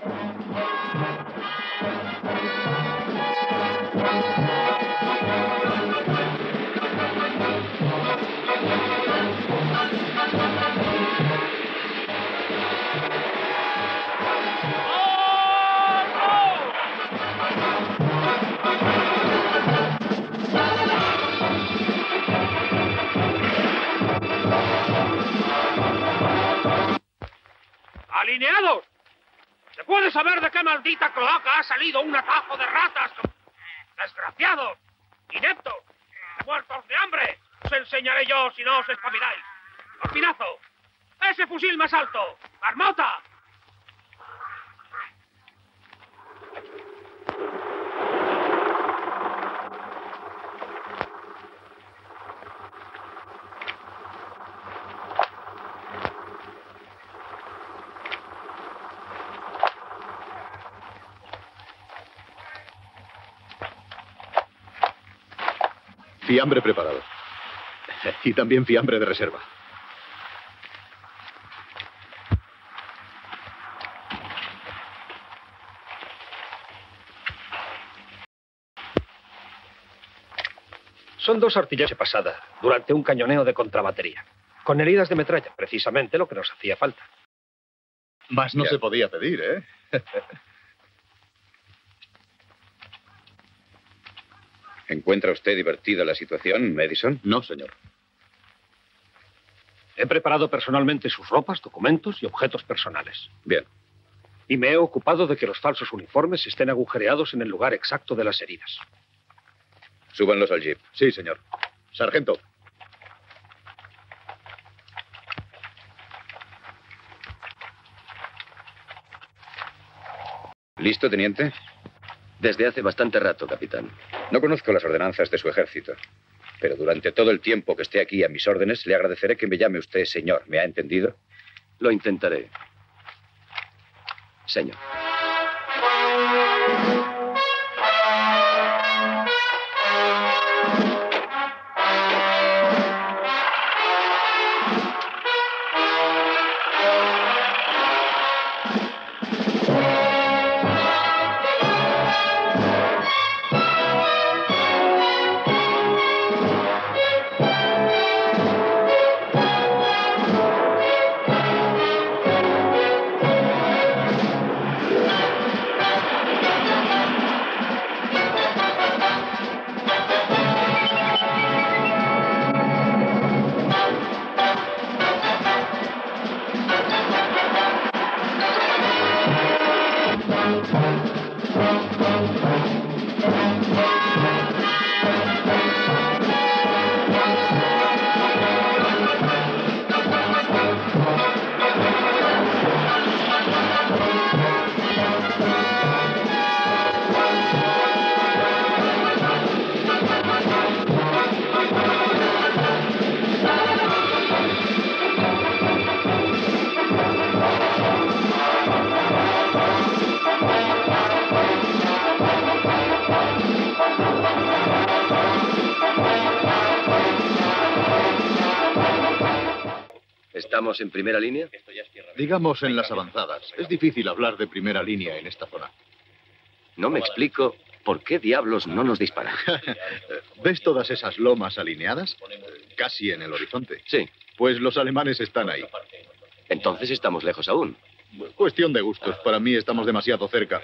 ¡Alineados! ¿Se puede saber de qué maldita cloaca ha salido un atajo de ratas? ¡Desgraciados! ¡Ineptos! ¡Muertos de hambre! Os enseñaré yo si no os espabiláis. ¡Corpinazo! ¡Ese fusil más alto! ¡Marmota! Fiambre preparado. Y también fiambre de reserva. Son dos artilleros pasada durante un cañoneo de contrabatería. Con heridas de metralla, precisamente lo que nos hacía falta. Más no se podía pedir, ¿eh? ¿Encuentra usted divertida la situación, Madison? No, señor. He preparado personalmente sus ropas, documentos y objetos personales. Bien. Y me he ocupado de que los falsos uniformes estén agujereados en el lugar exacto de las heridas. Súbanlos al jeep. Sí, señor. Sargento. ¿Listo, teniente? Desde hace bastante rato, capitán. No conozco las ordenanzas de su ejército, pero durante todo el tiempo que esté aquí a mis órdenes, le agradeceré que me llame usted señor. ¿Me ha entendido? Lo intentaré, señor. ¿Estamos en primera línea? Digamos en las avanzadas. Es difícil hablar de primera línea en esta zona. No me explico por qué diablos no nos disparan. ¿Ves todas esas lomas alineadas? Casi en el horizonte. Sí. Pues los alemanes están ahí. Entonces estamos lejos aún. Cuestión de gustos. Para mí estamos demasiado cerca.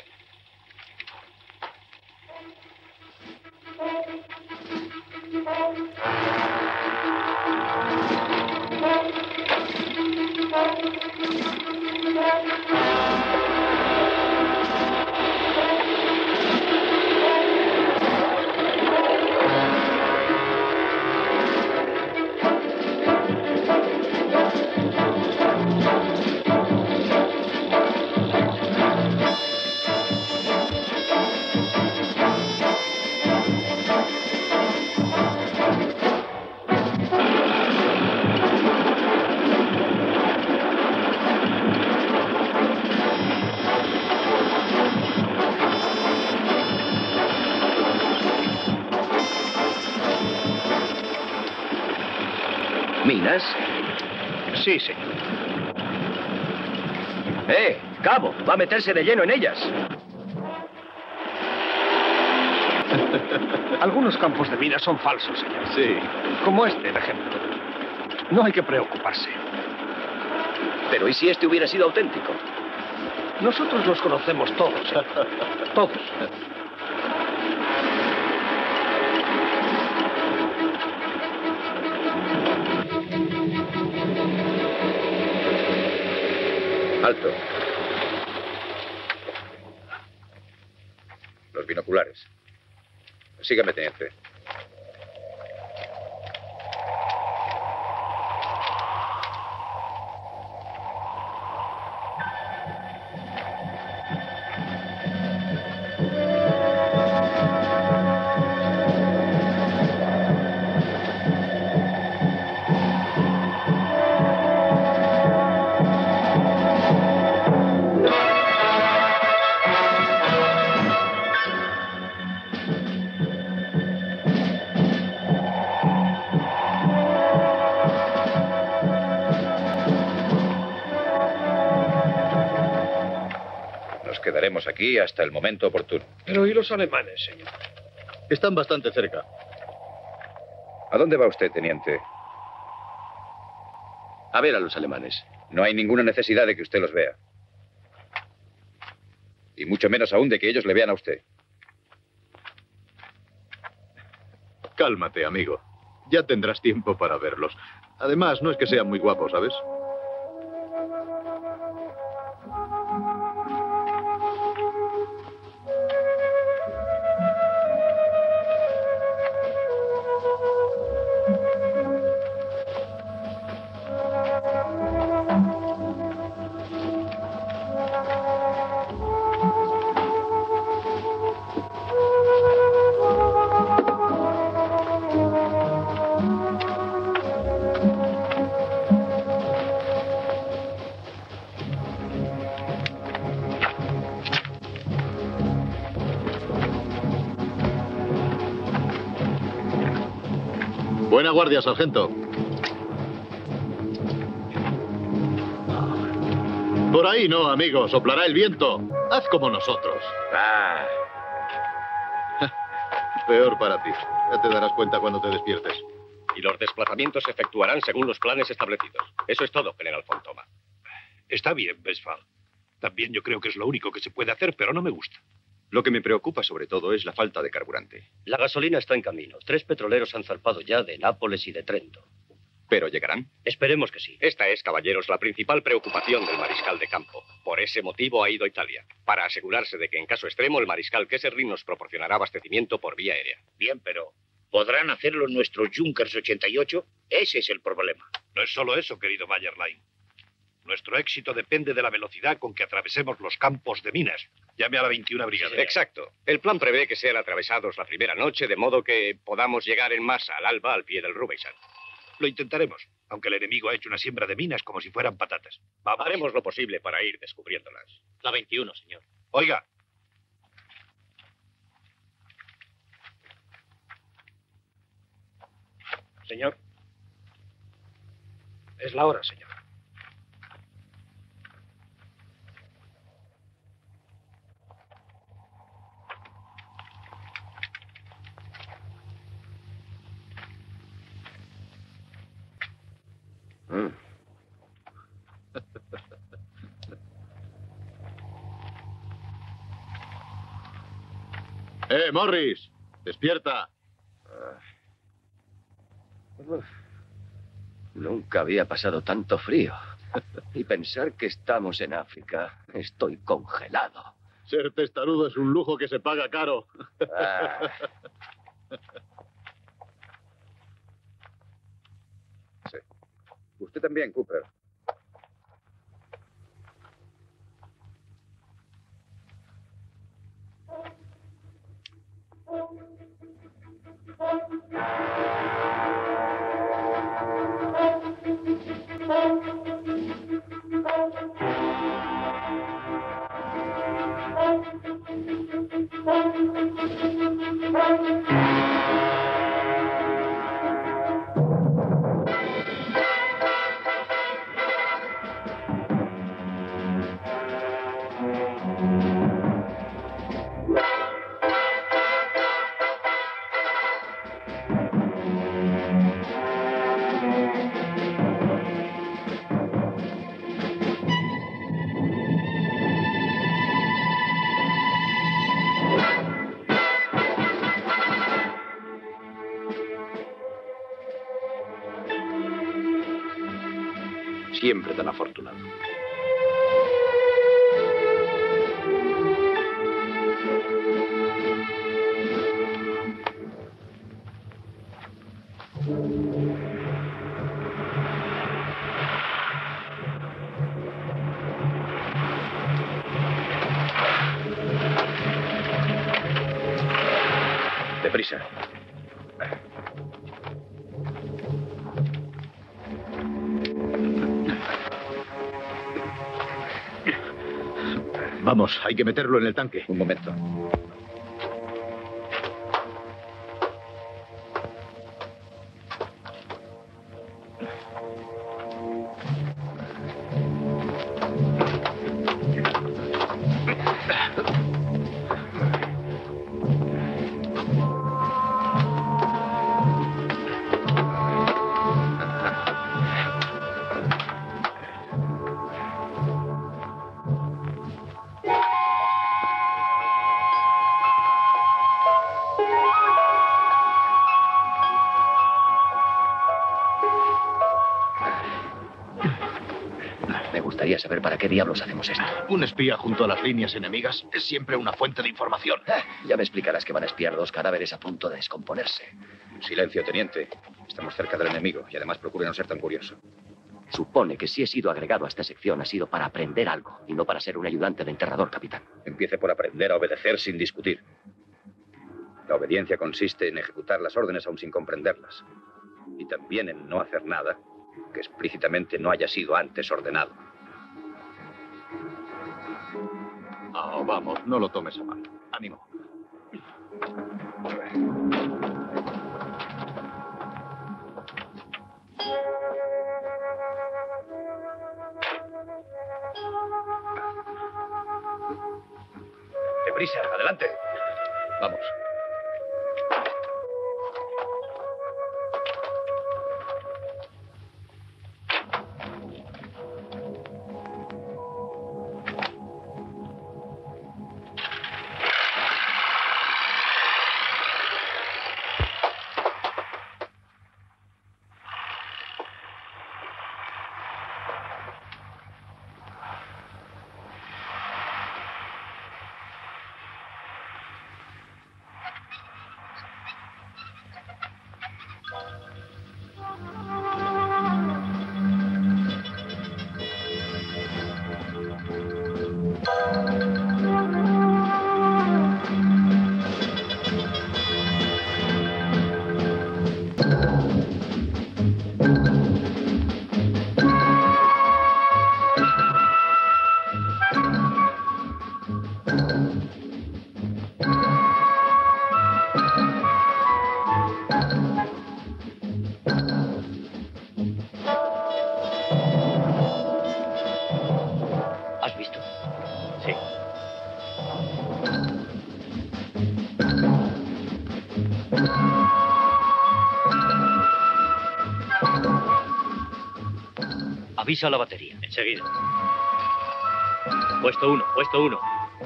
¿Minas? Sí, señor. Cabo, va a meterse de lleno en ellas. Algunos campos de minas son falsos, señor. Sí. Como este, de ejemplo. No hay que preocuparse. Pero ¿y si este hubiera sido auténtico? Nosotros los conocemos todos, señor. Todos. Alto. Los binoculares. Sígame, teniente. Nos quedaremos aquí hasta el momento oportuno. Pero ¿y los alemanes, señor? Están bastante cerca. ¿A dónde va usted, teniente? A ver a los alemanes. No hay ninguna necesidad de que usted los vea. Y mucho menos aún de que ellos le vean a usted. Cálmate, amigo. Ya tendrás tiempo para verlos. Además, no es que sean muy guapos, ¿sabes? Buena guardia, sargento. Por ahí no, amigo. Soplará el viento. Haz como nosotros. Ah, Peor para ti. Ya te darás cuenta cuando te despiertes. Y los desplazamientos se efectuarán según los planes establecidos. Eso es todo, General Fontoma. Está bien, Westphal. También yo creo que es lo único que se puede hacer, pero no me gusta. lo que me preocupa sobre todo es la falta de carburante. La gasolina está en camino. 3 petroleros han zarpado ya de Nápoles y de Trento. ¿Pero llegarán? Esperemos que sí. Esta es, caballeros, la principal preocupación del mariscal de campo. Por ese motivo ha ido a Italia, para asegurarse de que en caso extremo el mariscal Kesselring nos proporcionará abastecimiento por vía aérea. Bien, pero ¿podrán hacerlo nuestros Junkers 88? Ese es el problema. No es solo eso, querido Mayerlein. Nuestro éxito depende de la velocidad con que atravesemos los campos de minas. Llame a la 21 Brigada. Exacto. El plan prevé que sean atravesados la primera noche, de modo que podamos llegar en masa al alba al pie del Rubeisand. Lo intentaremos, aunque el enemigo ha hecho una siembra de minas como si fueran patatas. Vamos. Haremos lo posible para ir descubriéndolas. La 21, señor. Oiga. Señor. Es la hora, señor. Morris! ¡Despierta! Nunca había pasado tanto frío. Y pensar que estamos en África. Estoy congelado. Ser testarudo es un lujo que se paga caro. Ah. Sí. Usted también, Cooper. Siempre tan afortunado. Deprisa. Vamos, hay que meterlo en el tanque. Un momento. Me gustaría saber para qué diablos hacemos esto. Un espía junto a las líneas enemigas es siempre una fuente de información. Ya me explicarás que van a espiar 2 cadáveres a punto de descomponerse. Silencio, teniente. Estamos cerca del enemigo y además procure no ser tan curioso. Supone que si he sido agregado a esta sección ha sido para aprender algo y no para ser un ayudante de enterrador, capitán. Empiece por aprender a obedecer sin discutir. La obediencia consiste en ejecutar las órdenes aún sin comprenderlas. Y también en no hacer nada que explícitamente no haya sido antes ordenado. Vamos, no lo tomes a mal. Ánimo. ¡Deprisa! ¡Adelante! Vamos. ¿Has visto? Sí. Avisa a la batería. Enseguida. Puesto 1, puesto 1.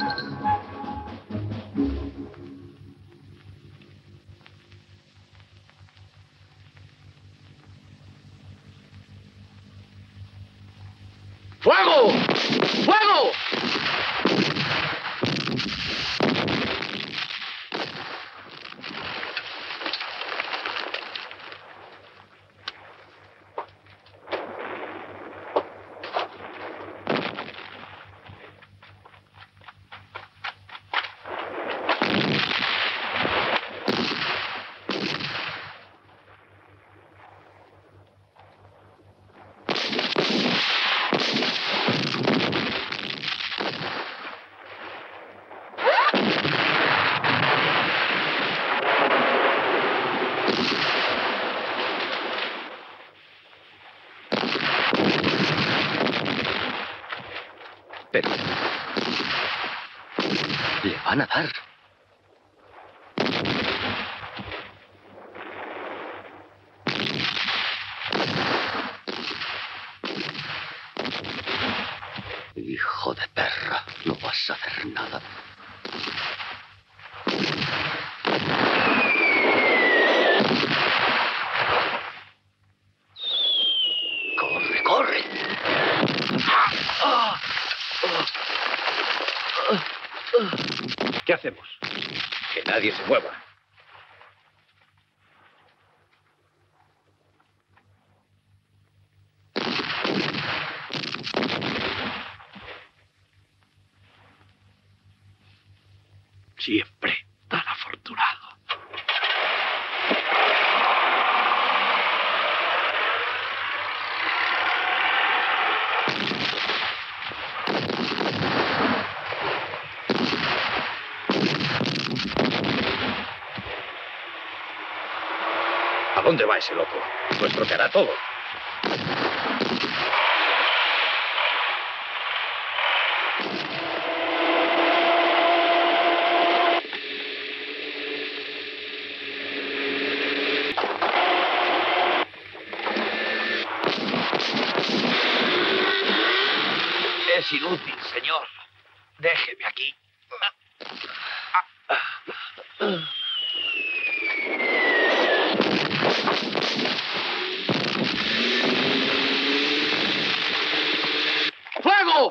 ¡Fuego! ¡Fuego! Pero... le van a dar. Hijo de perra, no vas a hacer nada. ¡Corre, corre! ¿Qué hacemos? Que nadie se mueva. Siempre tan afortunado. ¿A dónde va ese loco? Lo estropeará todo. Es inútil, señor. Déjeme aquí. ¡Fuego!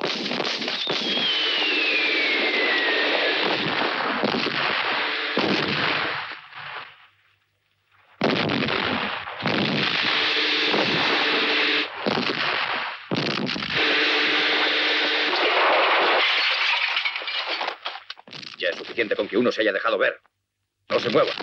Ya es suficiente con que uno se haya dejado ver. No se mueva.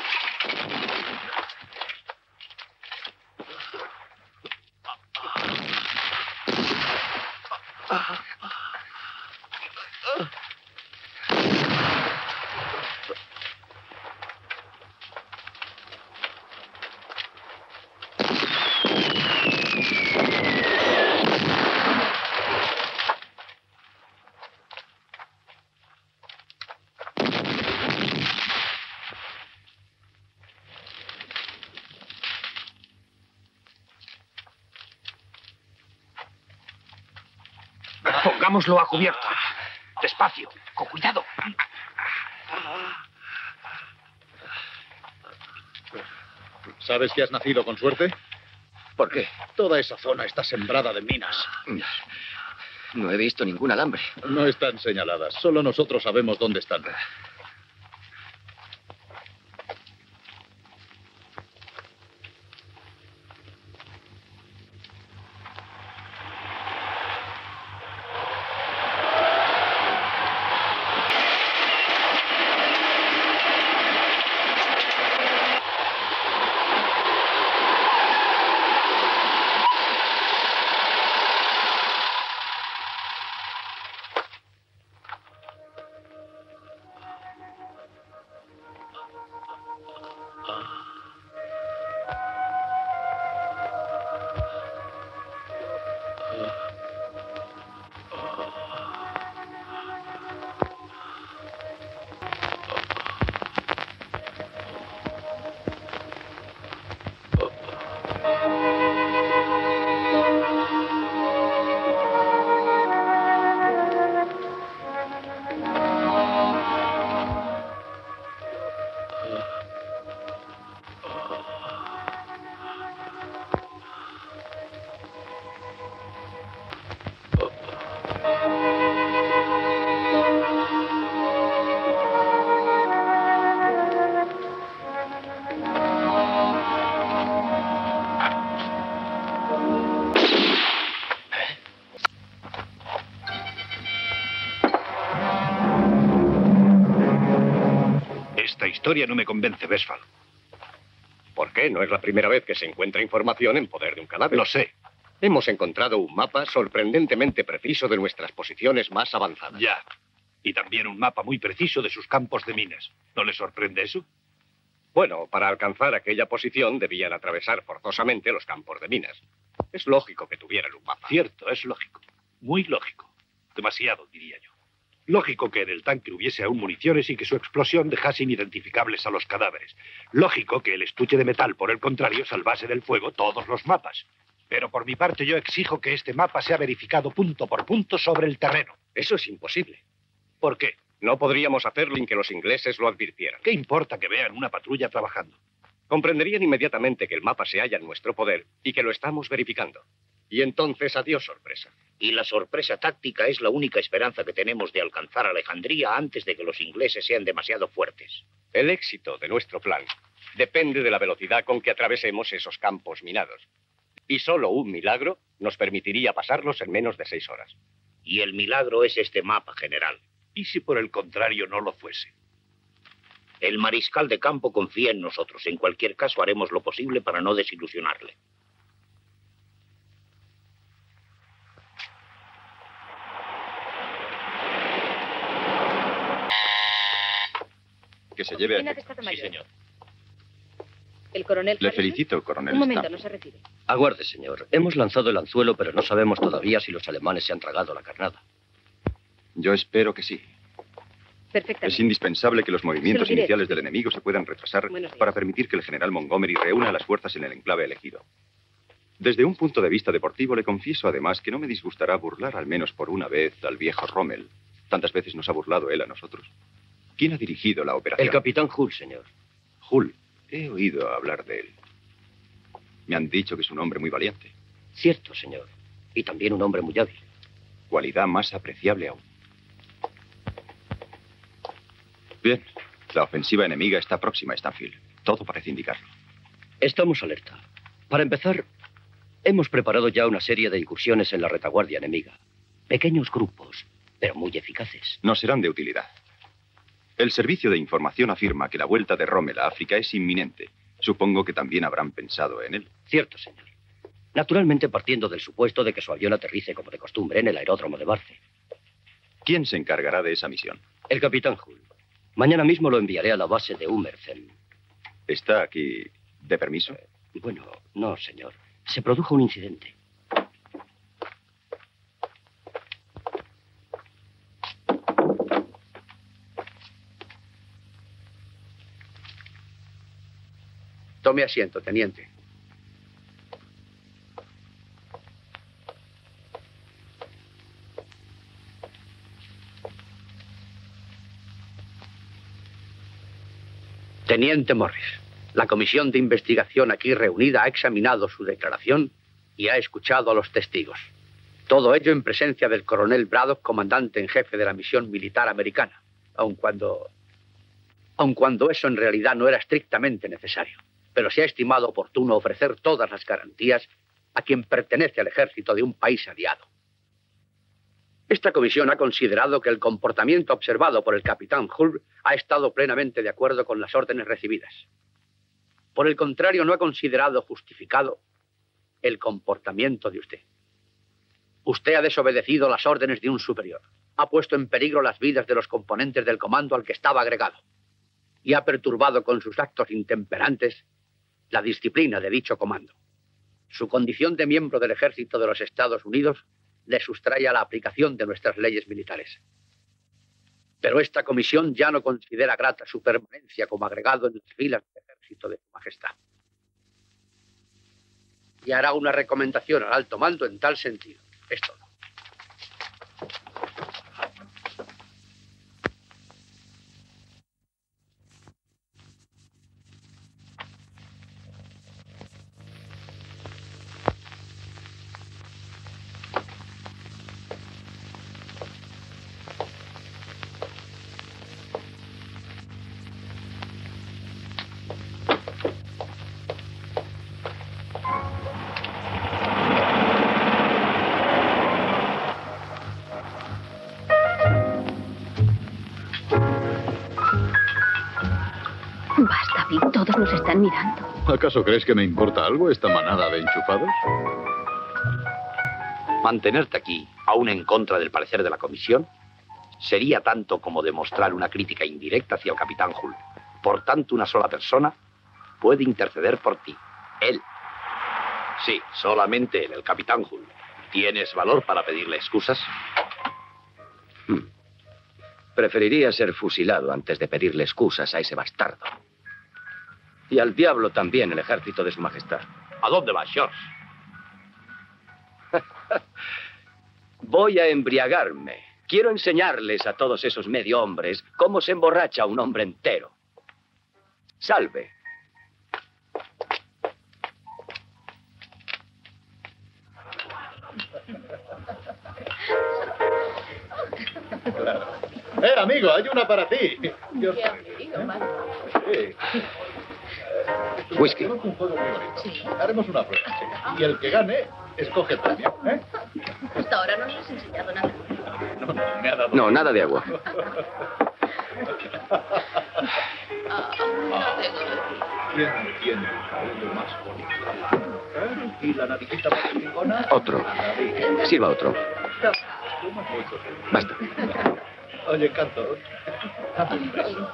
Pongámoslo a cubierto. Despacio, con cuidado. ¿Sabes que has nacido con suerte? ¿Por qué? Toda esa zona está sembrada de minas. No he visto ningún alambre. No están señaladas. Solo nosotros sabemos dónde están. Esta historia no me convence, Westphal. ¿Por qué? No es la primera vez que se encuentra información en poder de un cadáver. Lo sé. Hemos encontrado un mapa sorprendentemente preciso de nuestras posiciones más avanzadas. Ya. Y también un mapa muy preciso de sus campos de minas. ¿No le sorprende eso? Bueno, para alcanzar aquella posición debían atravesar forzosamente los campos de minas. Es lógico que tuvieran un mapa. Cierto, es lógico. Muy lógico. Demasiado, diría yo. Lógico que en el tanque hubiese aún municiones y que su explosión dejase inidentificables a los cadáveres. Lógico que el estuche de metal, por el contrario, salvase del fuego todos los mapas. Pero por mi parte yo exijo que este mapa sea verificado punto por punto sobre el terreno. Eso es imposible. ¿Por qué? No podríamos hacerlo sin que los ingleses lo advirtieran. ¿Qué importa que vean una patrulla trabajando? Comprenderían inmediatamente que el mapa se halla en nuestro poder y que lo estamos verificando. Y entonces, adiós, sorpresa. Y la sorpresa táctica es la única esperanza que tenemos de alcanzar Alejandría antes de que los ingleses sean demasiado fuertes. El éxito de nuestro plan depende de la velocidad con que atravesemos esos campos minados. Y solo un milagro nos permitiría pasarlos en menos de 6 horas. Y el milagro es este mapa, general. ¿Y si por el contrario no lo fuese? El mariscal de campo confía en nosotros. En cualquier caso, haremos lo posible para no desilusionarle. Que se lleve Oficina a... de Estado Sí, Mayor. señor. El coronel Le Harrison. felicito, coronel Un momento, Stamp. no se retire. Aguarde, señor. Hemos lanzado el anzuelo, pero no sabemos todavía si los alemanes se han tragado la carnada. Yo espero que sí. Perfectamente. Es indispensable que los movimientos Se lo diré. iniciales del enemigo se puedan retrasar Buenos días. para permitir que el general Montgomery reúna las fuerzas en el enclave elegido. Desde un punto de vista deportivo, le confieso además que no me disgustará burlar al menos por una vez al viejo Rommel. Tantas veces nos ha burlado él a nosotros. ¿Quién ha dirigido la operación? El capitán Hull, señor. Hull. He oído hablar de él. Me han dicho que es un hombre muy valiente. Cierto, señor. Y también un hombre muy hábil. Cualidad más apreciable aún. Bien. La ofensiva enemiga está próxima a Stanfield. Todo parece indicarlo. Estamos alerta. Para empezar, hemos preparado ya una serie de incursiones en la retaguardia enemiga. Pequeños grupos, pero muy eficaces. No serán de utilidad. El servicio de información afirma que la vuelta de Rommel a África es inminente. Supongo que también habrán pensado en él. Cierto, señor. Naturalmente partiendo del supuesto de que su avión aterrice como de costumbre en el aeródromo de Barce. ¿Quién se encargará de esa misión? El capitán Hull. Mañana mismo lo enviaré a la base de Hummerzen. ¿Está aquí de permiso? Bueno, no, señor. Se produjo un incidente. Tome asiento, teniente. Teniente Morris, la comisión de investigación aquí reunida ha examinado su declaración y ha escuchado a los testigos. Todo ello en presencia del coronel Braddock, comandante en jefe de la misión militar americana, aun cuando eso en realidad no era estrictamente necesario. Pero se ha estimado oportuno ofrecer todas las garantías a quien pertenece al ejército de un país aliado. Esta comisión ha considerado que el comportamiento observado por el capitán Hull ha estado plenamente de acuerdo con las órdenes recibidas. Por el contrario, no ha considerado justificado el comportamiento de usted. Usted ha desobedecido las órdenes de un superior, ha puesto en peligro las vidas de los componentes del comando al que estaba agregado y ha perturbado con sus actos intemperantes la disciplina de dicho comando. Su condición de miembro del ejército de los Estados Unidos le sustrae a la aplicación de nuestras leyes militares. Pero esta comisión ya no considera grata su permanencia como agregado en las filas del ejército de Su Majestad. Y hará una recomendación al alto mando en tal sentido. Es todo. Basta, Vic. Todos nos están mirando. ¿Acaso crees que me importa algo esta manada de enchufados? Mantenerte aquí, aún en contra del parecer de la comisión, sería tanto como demostrar una crítica indirecta hacia el capitán Hull. Por tanto, una sola persona puede interceder por ti. Él. Sí, solamente él, el capitán Hull. ¿Tienes valor para pedirle excusas? Preferiría ser fusilado antes de pedirle excusas a ese bastardo. Y al diablo también el ejército de Su Majestad. ¿A dónde vas, George? Voy a embriagarme. Quiero enseñarles a todos esos medio hombres cómo se emborracha un hombre entero. Salve. Claro. Amigo, hay una para ti. Qué amigo, madre. Sí. Whisky. Tenemos un juego muy bonito. Haremos una prueba, chica. Y el que gane, escoge el premio, ¿eh? Hasta ahora no nos has enseñado nada. No, me ha dado... No, nada de agua. ¿Quién tiene el cabello más bonito? ¿Y la naricita más chingona? Otro. Sirva otro. Basta. Oye, Canto. Dame un beso.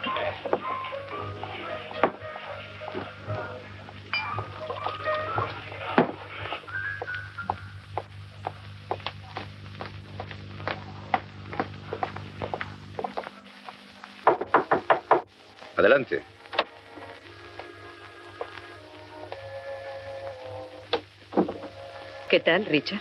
Adelante. ¿Qué tal, Richard?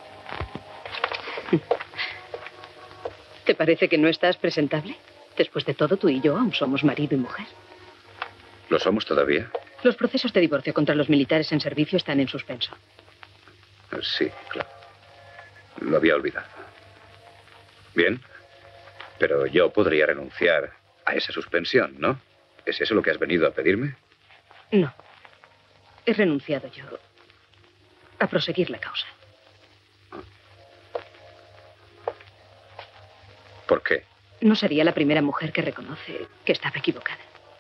¿Te parece que no estás presentable? Después de todo, tú y yo aún somos marido y mujer. ¿Lo somos todavía? Los procesos de divorcio contra los militares en servicio están en suspenso. Sí, claro. Lo había olvidado. Bien. Pero yo podría renunciar a esa suspensión, ¿no? ¿Es eso lo que has venido a pedirme? No. He renunciado yo a proseguir la causa. ¿Por qué? No sería la primera mujer que reconoce que estaba equivocada.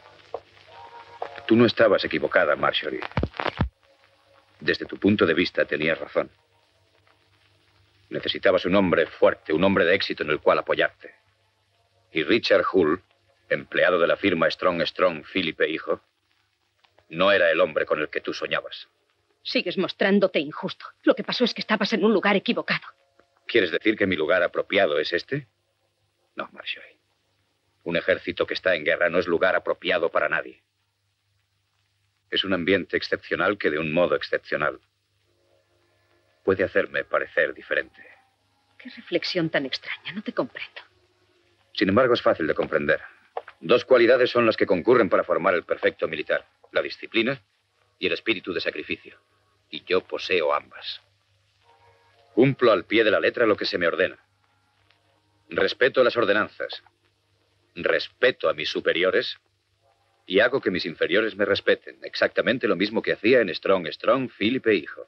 Tú no estabas equivocada, Marjorie. Desde tu punto de vista tenías razón. Necesitabas un hombre fuerte, un hombre de éxito en el cual apoyarte. Y Richard Hull, empleado de la firma Strong, Philip e Hijo, no era el hombre con el que tú soñabas. Sigues mostrándote injusto. Lo que pasó es que estabas en un lugar equivocado. ¿Quieres decir que mi lugar apropiado es este? No, Marjorie. Un ejército que está en guerra no es lugar apropiado para nadie. Es un ambiente excepcional que de un modo excepcional puede hacerme parecer diferente. Qué reflexión tan extraña, no te comprendo. Sin embargo, es fácil de comprender. Dos cualidades son las que concurren para formar el perfecto militar: la disciplina y el espíritu de sacrificio. Y yo poseo ambas. Cumplo al pie de la letra lo que se me ordena. Respeto las ordenanzas. Respeto a mis superiores y hago que mis inferiores me respeten. Exactamente lo mismo que hacía en Strong, Philip e Hijo.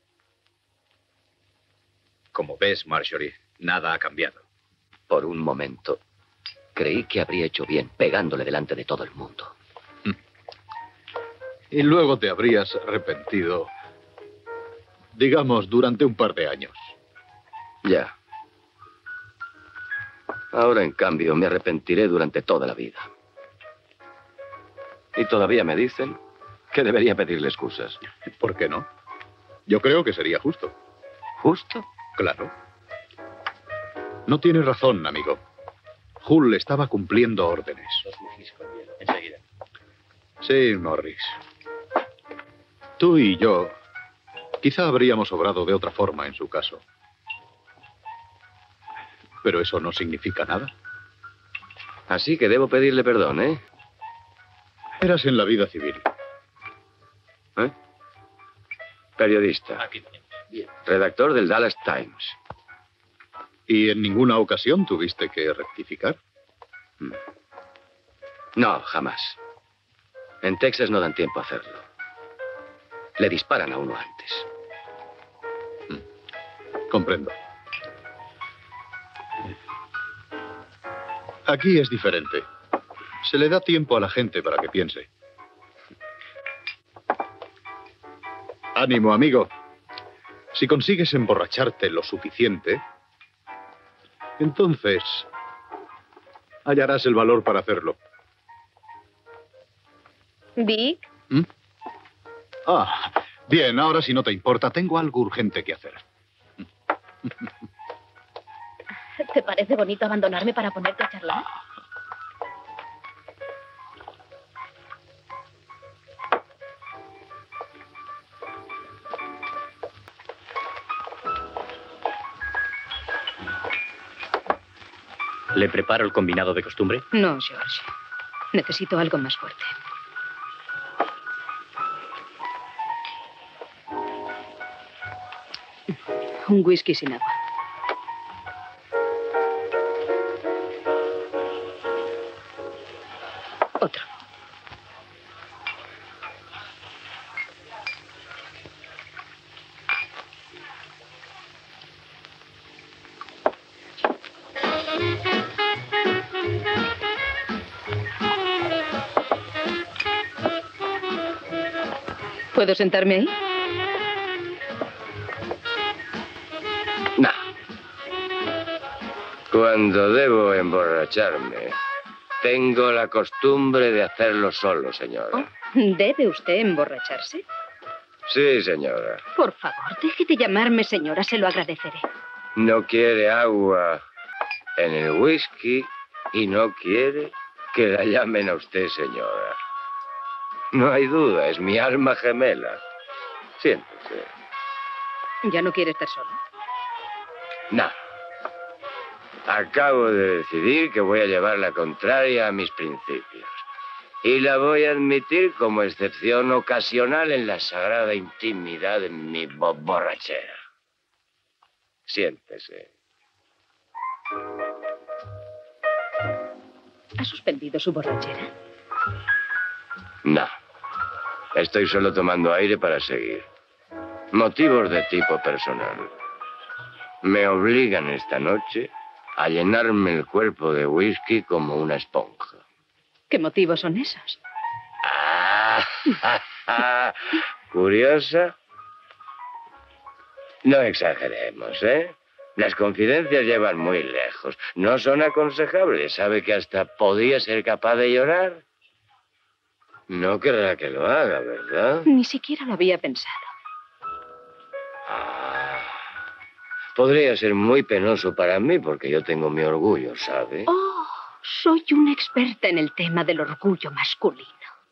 Como ves, Marjorie, nada ha cambiado. Por un momento, creí que habría hecho bien pegándole delante de todo el mundo. Y luego te habrías arrepentido, digamos, durante un par de años. Ya. Ahora, en cambio, me arrepentiré durante toda la vida. Y todavía me dicen que debería pedirle excusas. ¿Por qué no? Yo creo que sería justo. ¿Justo? Claro. No tienes razón, amigo. Hull estaba cumpliendo órdenes. Enseguida. Sí, Morris. Tú y yo quizá habríamos obrado de otra forma en su caso. Pero eso no significa nada. Así que debo pedirle perdón, ¿eh? Eras en la vida civil. ¿Eh? Periodista. Redactor del Dallas Times. ¿Y en ninguna ocasión tuviste que rectificar? No, jamás. En Texas no dan tiempo a hacerlo. Le disparan a uno antes. Comprendo. Aquí es diferente. Se le da tiempo a la gente para que piense. Ánimo, amigo. Si consigues emborracharte lo suficiente, entonces hallarás el valor para hacerlo. Vic, Ah, bien, ahora si no te importa, tengo algo urgente que hacer. ¿te parece bonito abandonarme para ponerte a charlar? ¿Le preparo el combinado de costumbre? no, George. Necesito algo más fuerte. Un whisky sin agua. Otro. ¿Puedo sentarme ahí? No. Cuando debo emborracharme, tengo la costumbre de hacerlo solo, señora. ¿Debe usted emborracharse? Sí, señora. Por favor, deje de llamarme señora, se lo agradeceré. No quiere agua en el whisky y no quiere que la llamen a usted señora. No hay duda, es mi alma gemela. Siéntese. ¿Ya no quiere estar solo? No. Acabo de decidir que voy a llevar la contraria a mis principios. Y la voy a admitir como excepción ocasional en la sagrada intimidad de mi borrachera. Siéntese. ¿Ha suspendido su borrachera? No. Estoy solo tomando aire para seguir. Motivos de tipo personal. Me obligan esta noche a llenarme el cuerpo de whisky como una esponja. ¿Qué motivos son esos? ¿Curiosa? No exageremos, ¿eh? Las confidencias llevan muy lejos. No son aconsejables. ¿Sabe que hasta podía ser capaz de llorar? No querrá que lo haga, ¿verdad? Ni siquiera lo había pensado. Podría ser muy penoso para mí porque yo tengo mi orgullo, ¿sabe? Oh, soy una experta en el tema del orgullo masculino.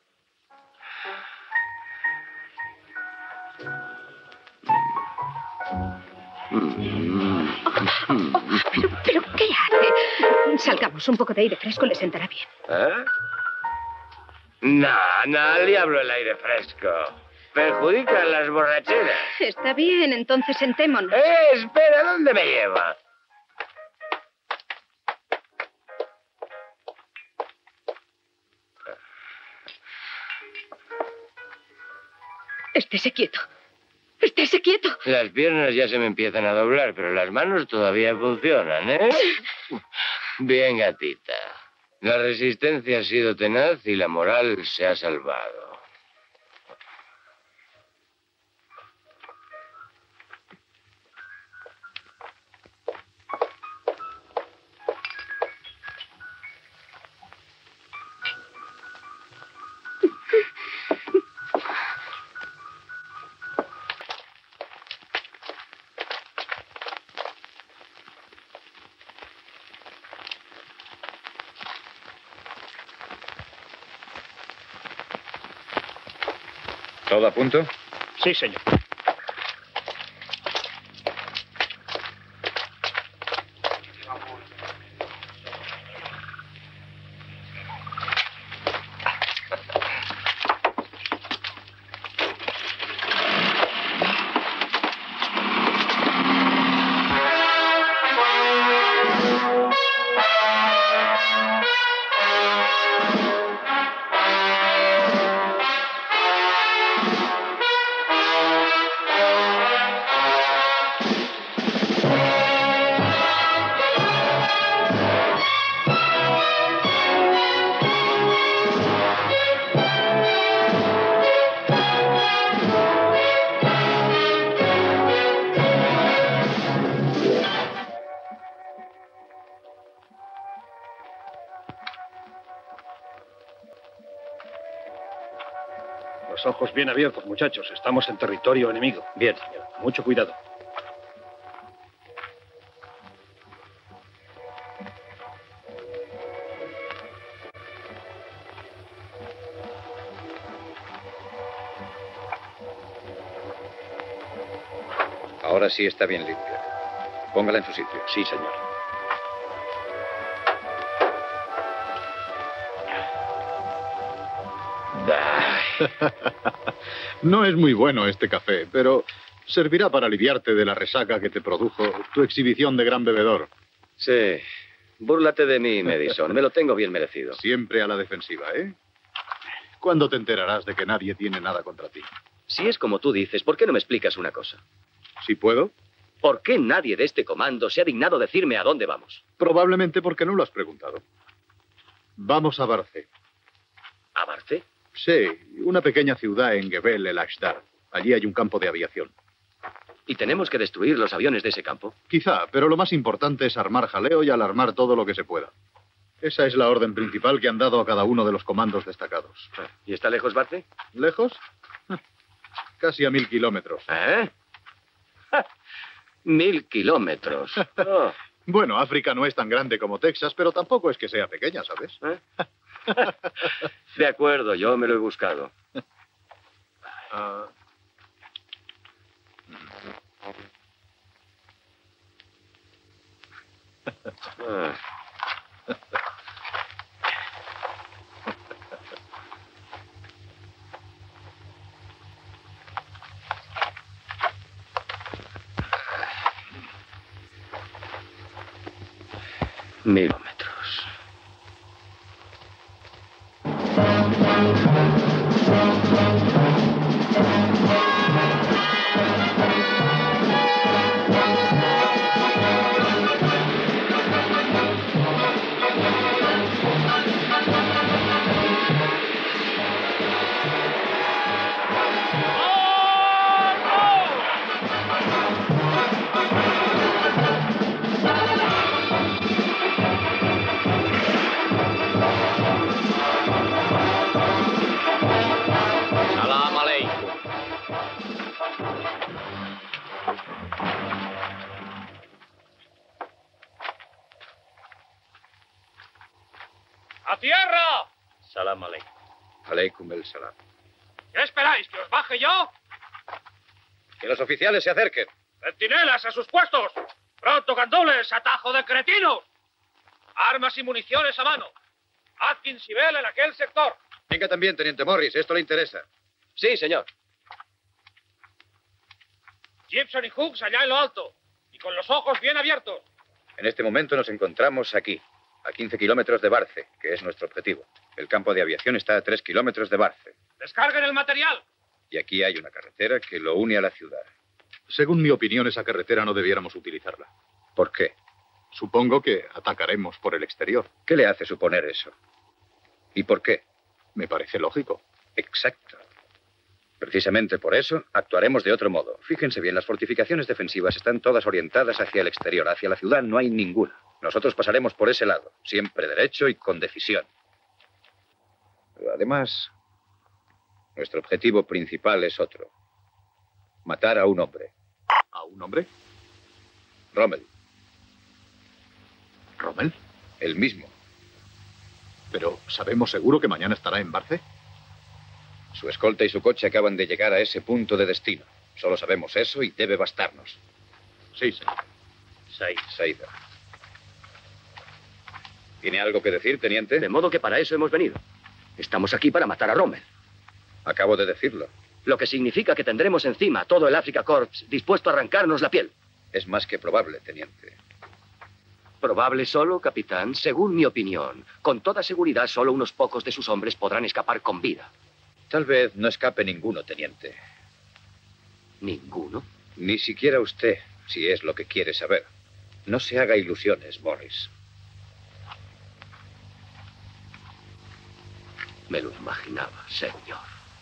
¿Pero qué hace? Salgamos, un poco de aire fresco le sentará bien. ¿Eh? No, al diablo el aire fresco. Perjudica las borracheras. Está bien, entonces sentémonos. Espera, ¿dónde me lleva? Estése quieto. Estése quieto. Las piernas ya se me empiezan a doblar, pero las manos todavía funcionan, ¿eh? Bien, gatita. La resistencia ha sido tenaz y la moral se ha salvado. ¿Todo a punto? Sí, señor. Los ojos bien abiertos, muchachos. Estamos en territorio enemigo. Bien, señor. Mucho cuidado. Ahora sí está bien limpia. Póngala en su sitio. Sí, señor. No es muy bueno este café, pero servirá para aliviarte de la resaca que te produjo tu exhibición de gran bebedor. Sí, Búrlate de mí, Madison. Me lo tengo bien merecido. Siempre a la defensiva, ¿eh? ¿Cuándo te enterarás de que nadie tiene nada contra ti? Si es como tú dices, ¿por qué no me explicas una cosa? ¿Si puedo? ¿Por qué nadie de este comando se ha dignado decirme a dónde vamos? Probablemente porque no lo has preguntado. Vamos a Barce. ¿A Barce? Sí, una pequeña ciudad en Gebel el Ashdar. Allí hay un campo de aviación. ¿Y tenemos que destruir los aviones de ese campo? Quizá, pero lo más importante es armar jaleo y alarmar todo lo que se pueda. Esa es la orden principal que han dado a cada uno de los comandos destacados. ¿Y está lejos Barce? ¿Lejos? Casi a 1000 kilómetros. ¿Eh? 1000 kilómetros. Oh. Bueno, África no es tan grande como Texas, pero tampoco es que sea pequeña, ¿sabes? De acuerdo, yo me lo he buscado. Ah. Kilómetros. ¡A tierra! Salam aleikum. Aleikum el salam. ¿Qué esperáis? ¿Que os baje yo? Que los oficiales se acerquen. ¡Centinelas a sus puestos! ¡Pronto, gandules! ¡Atajo de cretinos! Armas y municiones a mano. Atkins y Bell en aquel sector. Venga también, teniente Morris. Esto le interesa. Sí, señor. Gibson y Hooks allá en lo alto. Y con los ojos bien abiertos. En este momento nos encontramos aquí, a 15 kilómetros de Barce, que es nuestro objetivo. El campo de aviación está a 3 kilómetros de Barce. Descarguen el material. Y aquí hay una carretera que lo une a la ciudad. Según mi opinión, esa carretera no debiéramos utilizarla. ¿Por qué? Supongo que atacaremos por el exterior. ¿Qué le hace suponer eso? ¿Y por qué? Me parece lógico. Exacto. Precisamente por eso actuaremos de otro modo. Fíjense bien, las fortificaciones defensivas están todas orientadas hacia el exterior. Hacia la ciudad no hay ninguna. Nosotros pasaremos por ese lado, siempre derecho y con decisión. Pero además, nuestro objetivo principal es otro. Matar a un hombre. ¿A un hombre? Rommel. ¿Rommel? El mismo. ¿Pero sabemos seguro que mañana estará en Barce? Su escolta y su coche acaban de llegar a ese punto de destino. Solo sabemos eso y debe bastarnos. Sí, señor. Saida. ¿Tiene algo que decir, teniente? De modo que para eso hemos venido. Estamos aquí para matar a Rommel. Acabo de decirlo. Lo que significa que tendremos encima todo el Africa Corps dispuesto a arrancarnos la piel. Es más que probable, teniente. Probable solo, capitán, según mi opinión. Con toda seguridad, solo unos pocos de sus hombres podrán escapar con vida. Tal vez no escape ninguno, teniente. ¿Ninguno? Ni siquiera usted, si es lo que quiere saber. No se haga ilusiones, Morris. Me lo imaginaba, señor.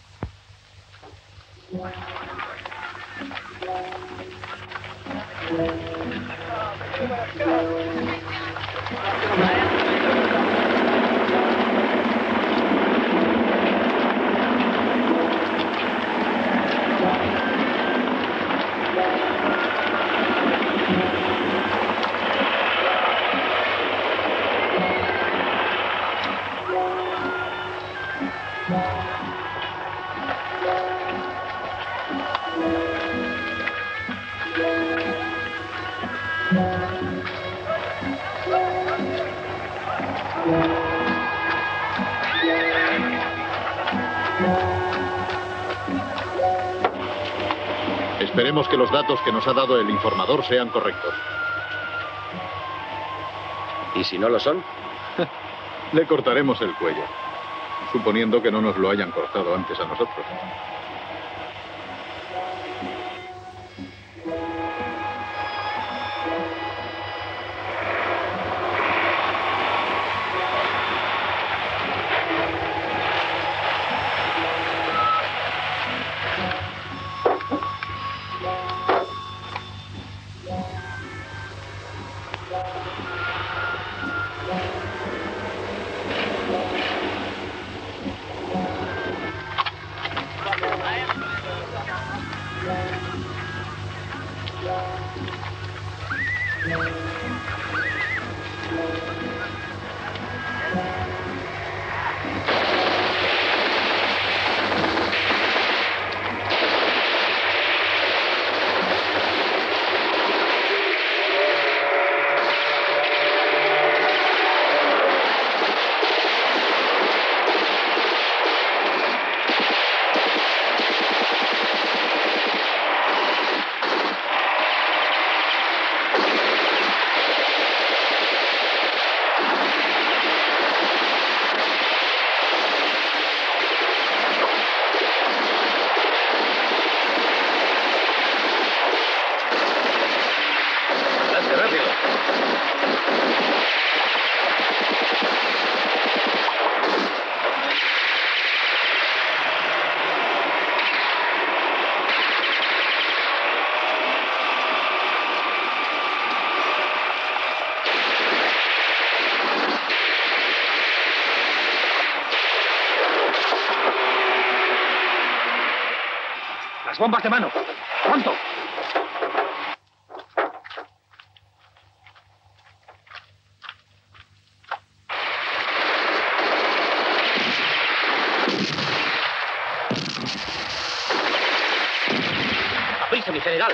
Esperemos que los datos que nos ha dado el informador sean correctos. ¿Y si no lo son? Le cortaremos el cuello, suponiendo que no nos lo hayan cortado antes a nosotros. ¡Bombas de mano! ¡Pronto! ¡Aprisa, mi general!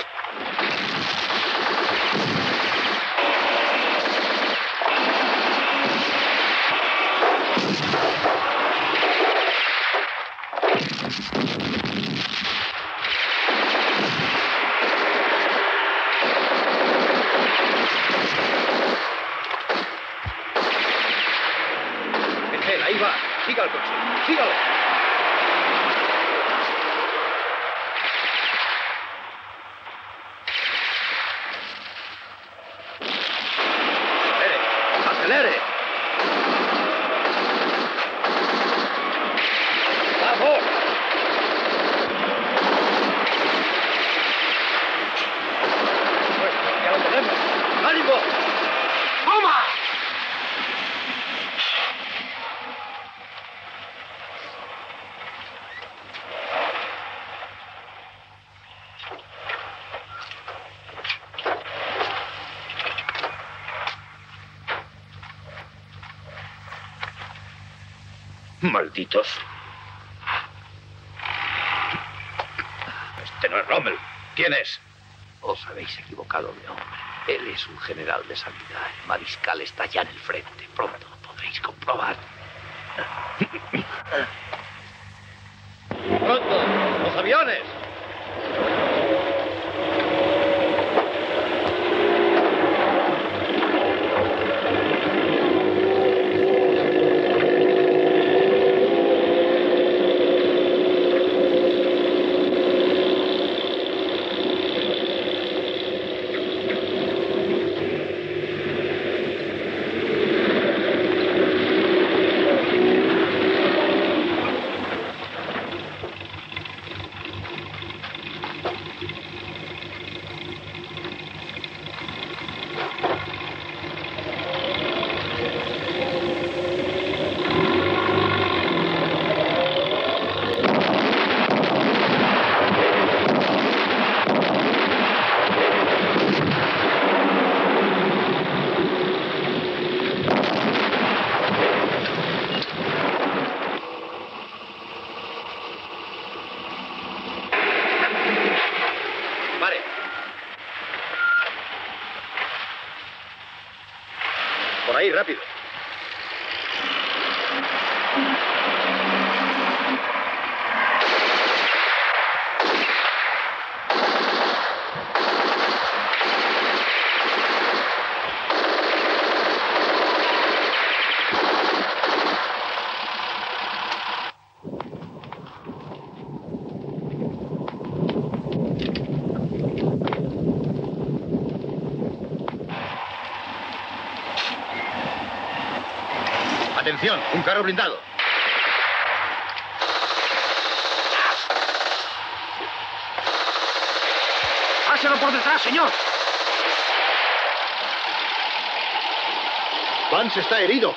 Ahí va. Siga el coche. Sígalo. ¡Acelere! ¡Acelere! ¡Vamos! Bueno, ya lo tenemos. ¡Ánimo! ¡Toma! Malditos. Este no es Rommel. ¿Quién es? Os habéis equivocado de hombre. Él es un general de sanidad. El mariscal está ya en el frente. Pronto lo podréis comprobar. ¡Pronto! ¡Los aviones! Por ahí, rápido. Atención, un carro blindado. ¡Páselo por detrás, señor! Vance está herido.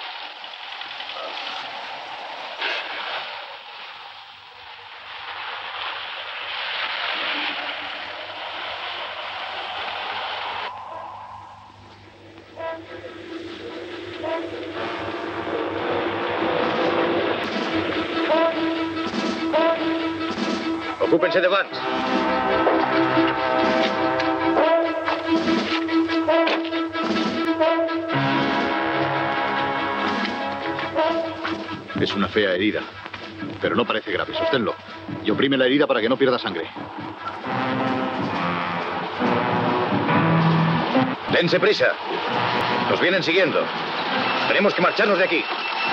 Ocúpense de Vance. Es una fea herida, pero no parece grave. Sosténlo. Y oprime la herida para que no pierda sangre. Dense prisa. Nos vienen siguiendo. Tenemos que marcharnos de aquí.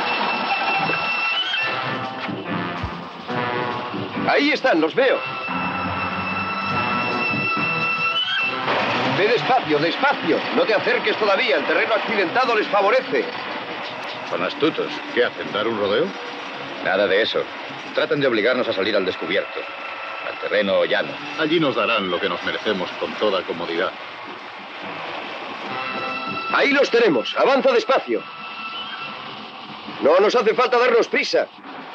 Ahí están, los veo. Ve despacio, despacio. No te acerques todavía. El terreno accidentado les favorece. Son astutos. ¿Qué hacen? ¿Dar un rodeo? Nada de eso. Tratan de obligarnos a salir al descubierto. Al terreno llano. Allí nos darán lo que nos merecemos con toda comodidad. Ahí los tenemos. Avanza despacio. No nos hace falta darnos prisa.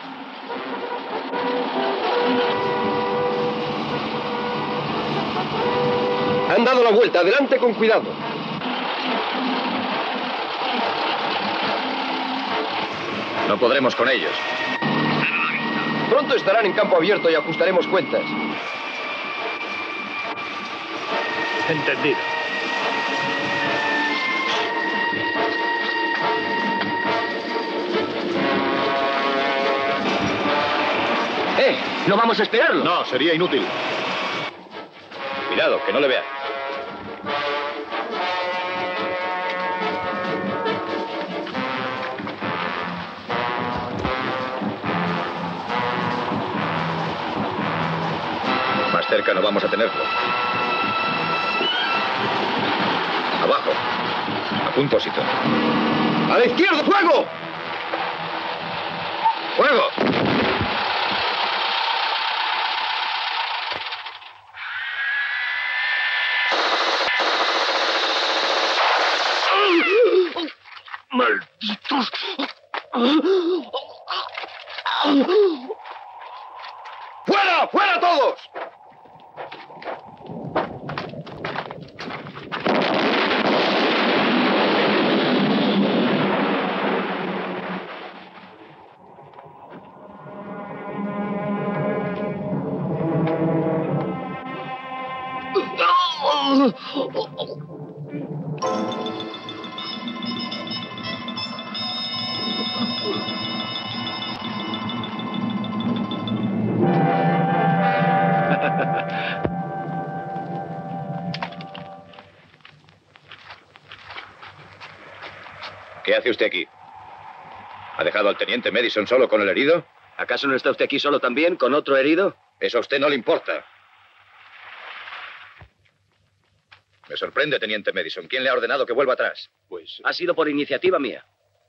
Han dado la vuelta. Adelante con cuidado. No podremos con ellos. Pronto estarán en campo abierto y ajustaremos cuentas. Entendido. ¿No vamos a esperarlo? No, sería inútil. Cuidado, que no le vean. Más cerca no vamos a tenerlo. Abajo. A puntósito. ¡A la izquierda, fuego! ¡Fuego! ¡Malditos! ¡Fuera! ¡Fuera todos! ¿Qué hace usted aquí? ¿Ha dejado al teniente Madison solo con el herido? ¿Acaso no está usted aquí solo también, con otro herido? Eso a usted no le importa. Me sorprende, teniente Madison. ¿Quién le ha ordenado que vuelva atrás? Pues ha sido por iniciativa mía.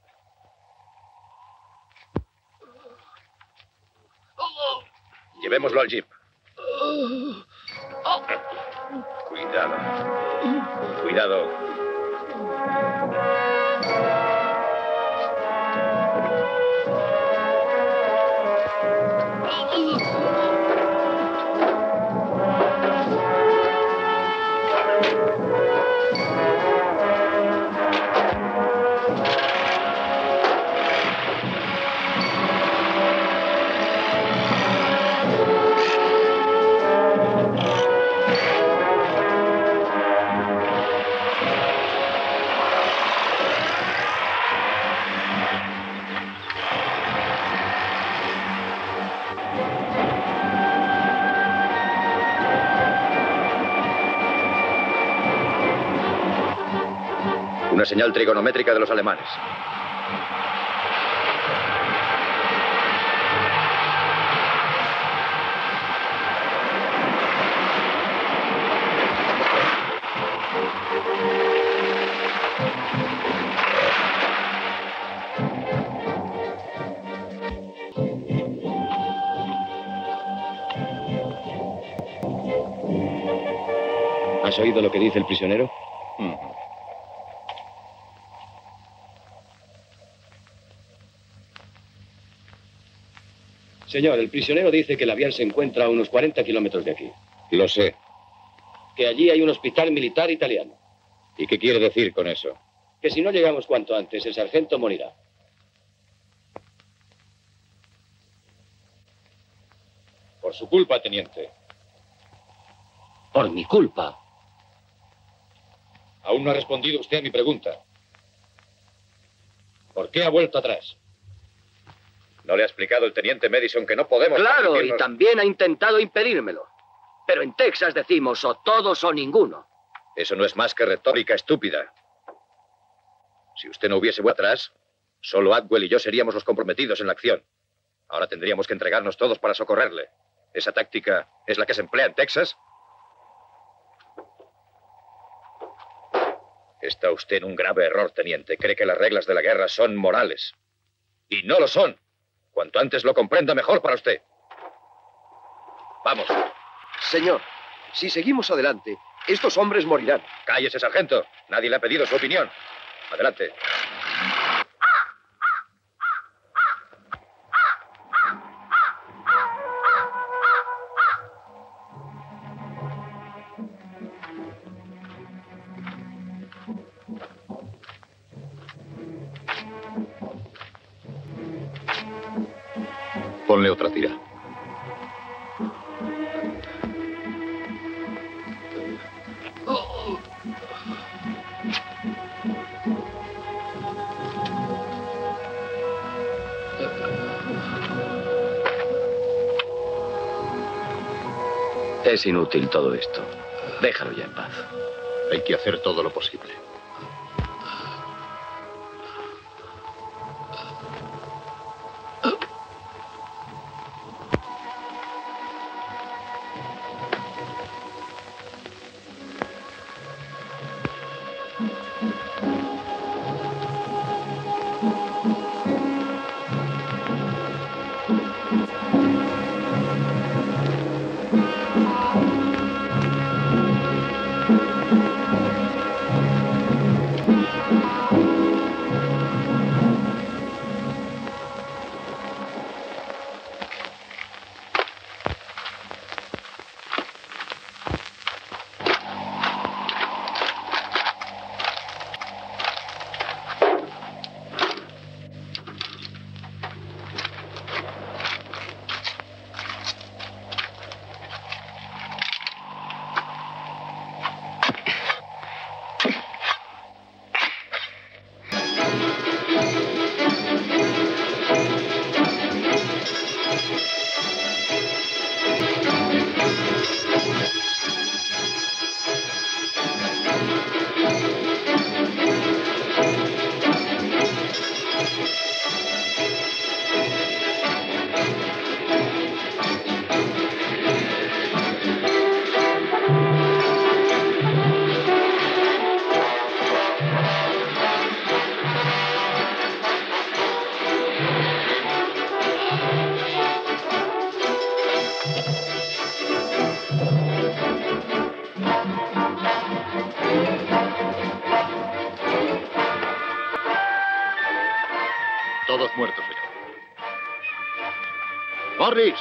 Llevémoslo al jeep. Cuidado. Cuidado. Una señal trigonométrica de los alemanes. ¿Has oído lo que dice el prisionero? Señor, el prisionero dice que el avión se encuentra a unos 40 kilómetros de aquí. Lo sé. Que allí hay un hospital militar italiano. ¿Y qué quiere decir con eso? Que si no llegamos cuanto antes, el sargento morirá. Por su culpa, teniente. Por mi culpa. Aún no ha respondido usted a mi pregunta. ¿Por qué ha vuelto atrás? ¿No le ha explicado el teniente Madison que no podemos... Claro, permitirnos... y también ha intentado impedírmelo. Pero en Texas decimos o todos o ninguno. Eso no es más que retórica estúpida. Si usted no hubiese vuelto atrás, solo Atwell y yo seríamos los comprometidos en la acción. Ahora tendríamos que entregarnos todos para socorrerle. ¿Esa táctica es la que se emplea en Texas? Está usted en un grave error, teniente. Cree que las reglas de la guerra son morales. Y no lo son. Cuanto antes lo comprenda, mejor para usted. Vamos. Señor, si seguimos adelante, estos hombres morirán. Cállese, sargento. Nadie le ha pedido su opinión. Adelante. Ponle otra tira. Es inútil todo esto. Déjalo ya en paz. Hay que hacer todo lo posible. Todos muertos, señor. ¡Morris!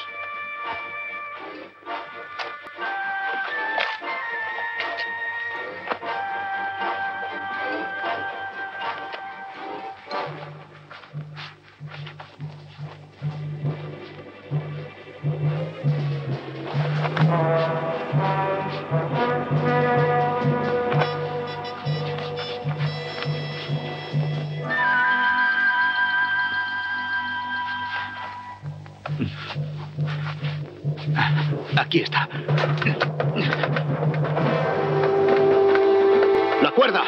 Aquí está. ¡La cuerda!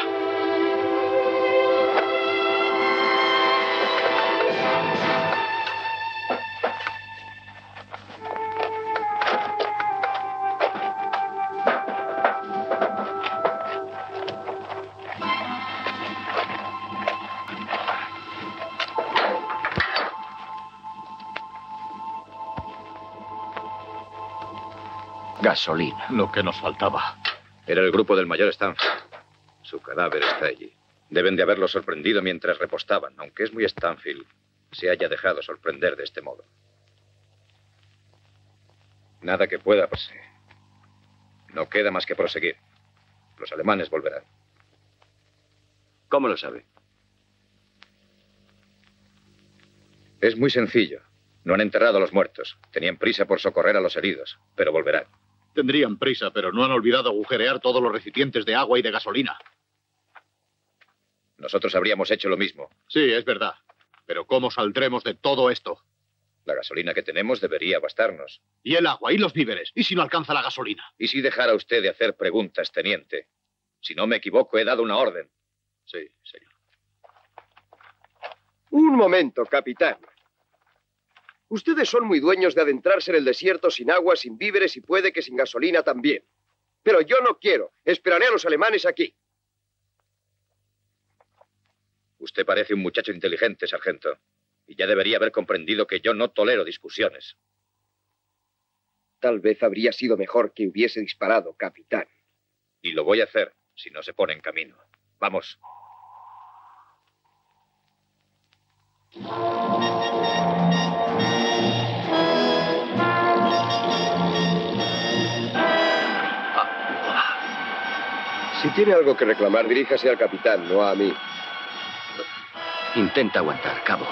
Gasolina. Lo que nos faltaba. Era el grupo del mayor Stanfield. Su cadáver está allí. Deben de haberlo sorprendido mientras repostaban, aunque es muy Stanfield se haya dejado sorprender de este modo. Nada que pueda pasar. No queda más que proseguir. Los alemanes volverán. ¿Cómo lo sabe? Es muy sencillo. No han enterrado a los muertos. Tenían prisa por socorrer a los heridos, pero volverán. Tendrían prisa, pero no han olvidado agujerear todos los recipientes de agua y de gasolina. Nosotros habríamos hecho lo mismo. Sí, es verdad. Pero ¿cómo saldremos de todo esto? La gasolina que tenemos debería bastarnos. ¿Y el agua? ¿Y los víveres? ¿Y si no alcanza la gasolina? ¿Y si dejara usted de hacer preguntas, teniente? Si no me equivoco, he dado una orden. Sí, señor. Un momento, capitán. Ustedes son muy dueños de adentrarse en el desierto sin agua, sin víveres y puede que sin gasolina también. Pero yo no quiero. Esperaré a los alemanes aquí. Usted parece un muchacho inteligente, sargento. Y ya debería haber comprendido que yo no tolero discusiones. Tal vez habría sido mejor que hubiese disparado, capitán. Y lo voy a hacer, si no se pone en camino. Vamos. Si tiene algo que reclamar, diríjase al capitán, no a mí. Intenta aguantar, cabo.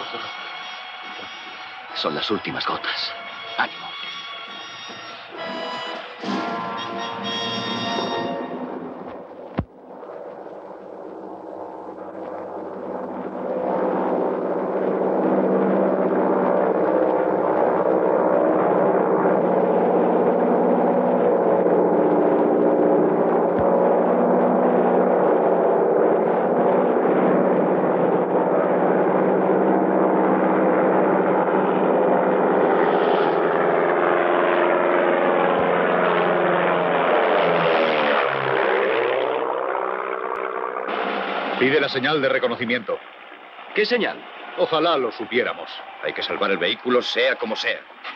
Son las últimas gotas. Ánimo. Pide la señal de reconocimiento. ¿Qué señal? Ojalá lo supiéramos. Hay que salvar el vehículo, sea como sea.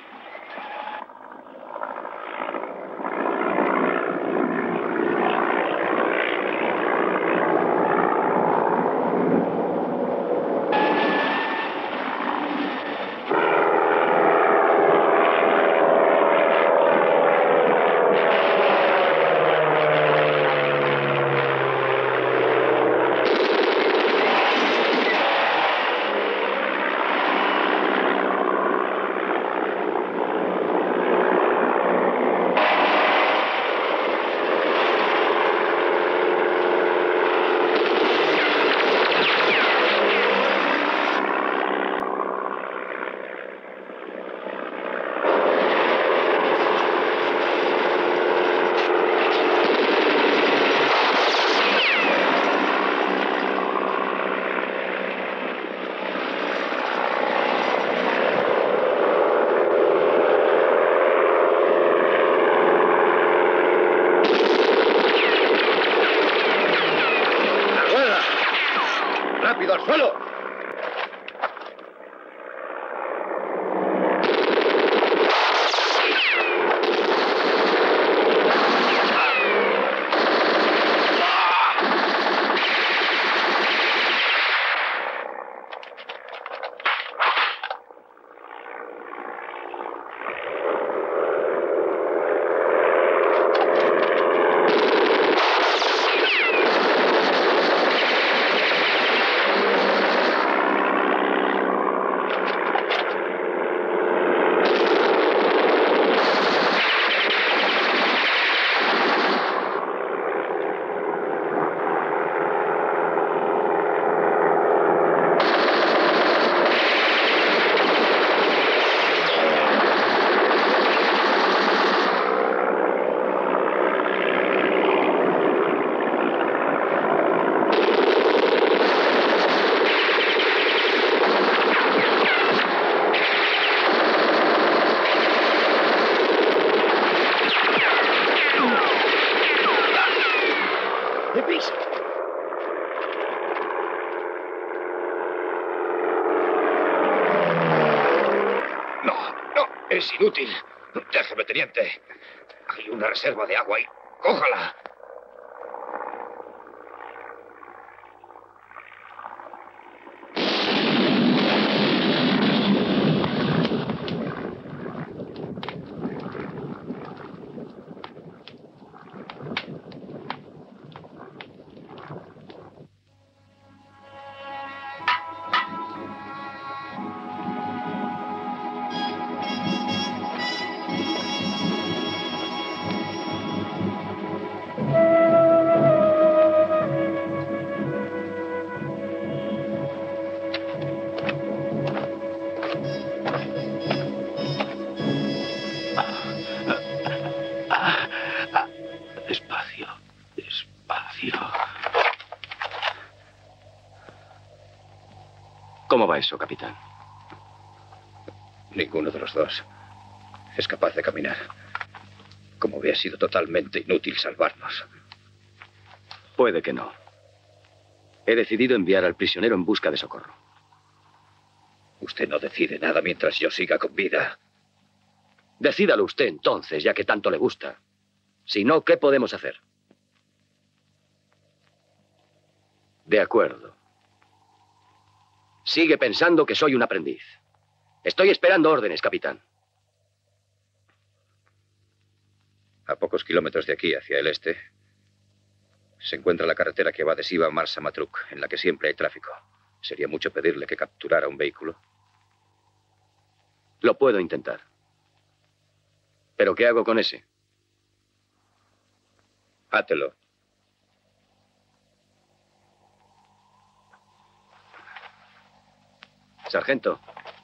¡Rápido, al suelo! Es inútil. Déjeme, teniente. Hay una reserva de agua ahí. ¡Cójala! ¿Cómo va eso, capitán? Ninguno de los dos es capaz de caminar. Como hubiera sido totalmente inútil salvarnos. Puede que no. He decidido enviar al prisionero en busca de socorro. Usted no decide nada mientras yo siga con vida. Decídalo usted entonces, ya que tanto le gusta. Si no, ¿qué podemos hacer? De acuerdo. Sigue pensando que soy un aprendiz. Estoy esperando órdenes, capitán. A pocos kilómetros de aquí, hacia el este, se encuentra la carretera que va de Siva a Marsa-Matruk, en la que siempre hay tráfico. ¿Sería mucho pedirle que capturara un vehículo? Lo puedo intentar. ¿Pero qué hago con ese? Hátelo. Sargento.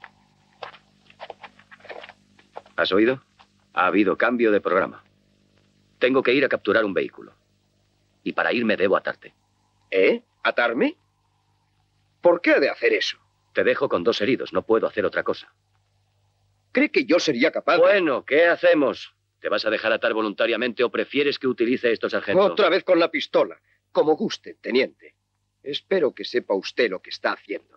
¿Has oído? Ha habido cambio de programa. Tengo que ir a capturar un vehículo. Y para irme debo atarte. ¿Eh? ¿Atarme? ¿Por qué ha de hacer eso? Te dejo con 2 heridos. No puedo hacer otra cosa. ¿Cree que yo sería capaz de...? Bueno, ¿qué hacemos? ¿Te vas a dejar atar voluntariamente o prefieres que utilice esto, sargento? Otra vez con la pistola. Como guste, teniente. Espero que sepa usted lo que está haciendo.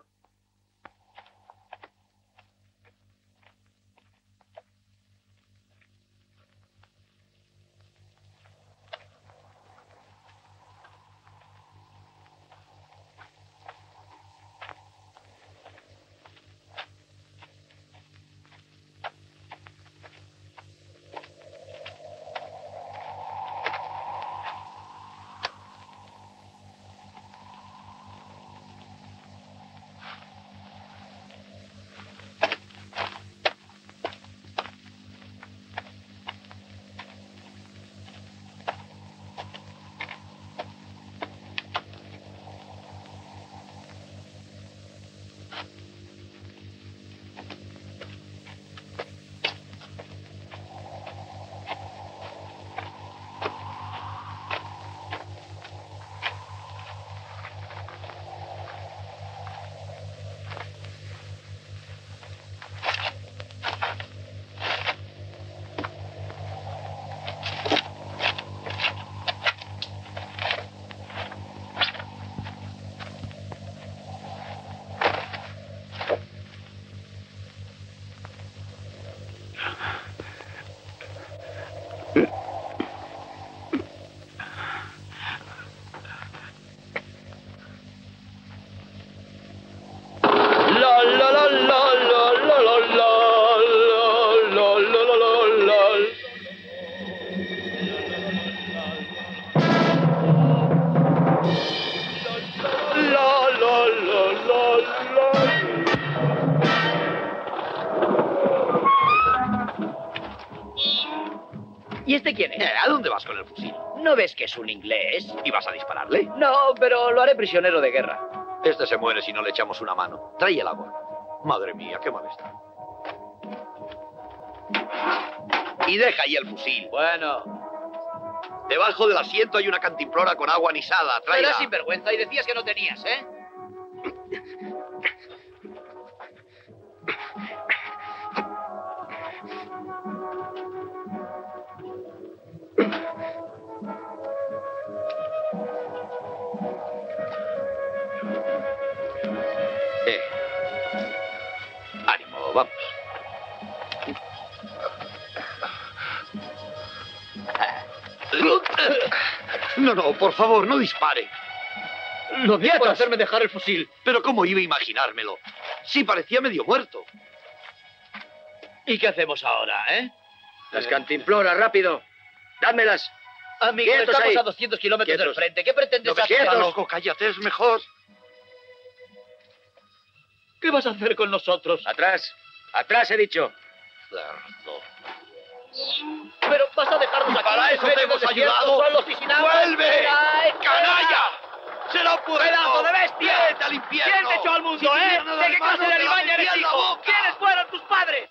¿Y este quién es? ¿A dónde vas con el fusil? ¿No ves que es un inglés? ¿Y vas a dispararle? No, pero lo haré prisionero de guerra. Este se muere si no le echamos una mano. Trae el agua. Madre mía, qué malestar. Y deja ahí el fusil. Bueno. Debajo del asiento hay una cantimplora con agua anisada. Tráela. Eras sinvergüenza y decías que no tenías, ¿eh? Ánimo, vamos. No, por favor, no dispare. Lo vi por hacerme dejar el fusil. Pero ¿cómo iba a imaginármelo? Sí, parecía medio muerto. ¿Y qué hacemos ahora, eh? Las cantimploras, rápido. Dámelas. Amigo, Quietos estamos ahí. a 200 kilómetros del frente. ¿Qué pretendes No, hacer? quietos, loco, cállate, es mejor. ¿Qué vas a hacer con nosotros? Atrás. Atrás, he dicho. Cerdo. Pero vas a dejarnos aquí. Para eso te hemos ayudado. Solos y sin agua. ¡Vuelve! ¡Canalla! ¡Se lo puedo! ¡Pedazo de bestia! ¡Vete al infierno! ¿Quién te echó al mundo, Si eh? tuvieran ¿De qué las clase de manos, te la alimaña eres metía en la hijo? boca. ¿Quiénes fueron tus padres?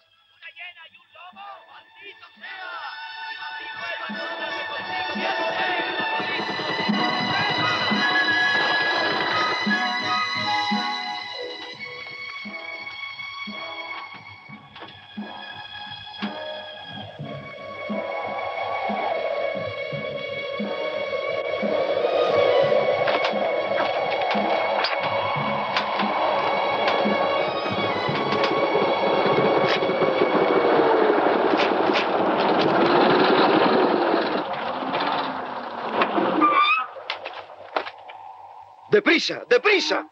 ¡Deprisa! ¡Deprisa!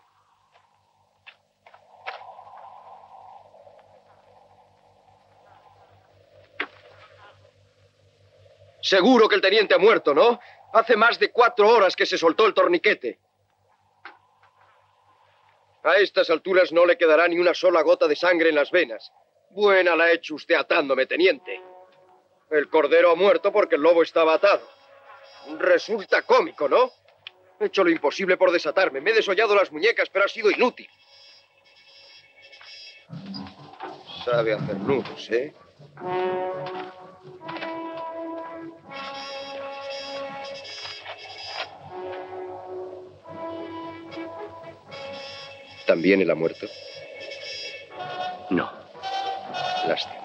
Seguro que el teniente ha muerto, ¿no? Hace más de 4 horas que se soltó el torniquete. A estas alturas no le quedará ni una sola gota de sangre en las venas. Buena la ha hecho usted atándome, teniente. El cordero ha muerto porque el lobo estaba atado. Resulta cómico, ¿no? He hecho lo imposible por desatarme. Me he desollado las muñecas, pero ha sido inútil. Sabe hacer nudos, ¿eh? ¿También él ha muerto? No. Lástima.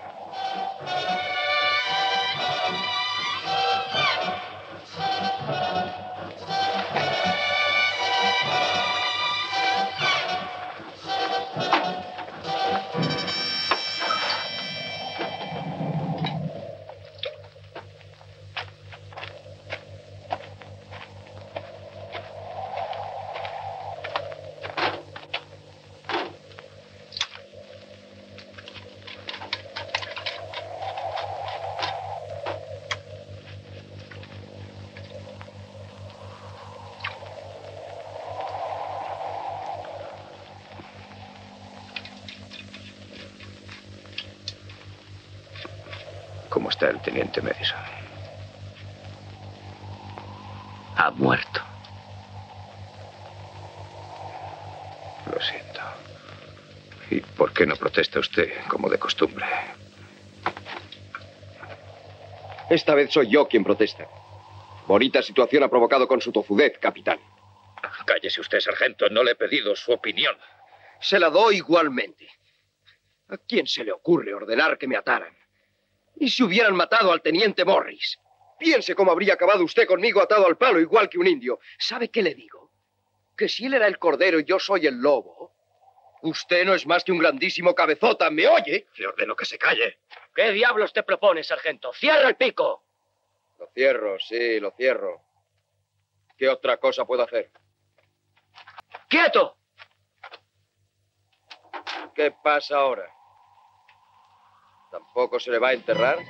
¿Cómo está el teniente Madison? Ha muerto. Lo siento. ¿Y por qué no protesta usted, como de costumbre? Esta vez soy yo quien protesta. Bonita situación ha provocado con su tozudez, capitán. Cállese usted, sargento. No le he pedido su opinión. Se la doy igualmente. ¿A quién se le ocurre ordenar que me ataran? ¿Y si hubieran matado al teniente Morris? Piense cómo habría acabado usted conmigo atado al palo, igual que un indio. ¿Sabe qué le digo? Que si él era el cordero y yo soy el lobo, usted no es más que un grandísimo cabezota, ¿me oye? Le ordeno que se calle. ¿Qué diablos te propones, sargento? ¡Cierra el pico! Lo cierro, sí, lo cierro. ¿Qué otra cosa puedo hacer? ¡Quieto! ¿Qué pasa ahora? ¿Tampoco se le va a enterrar?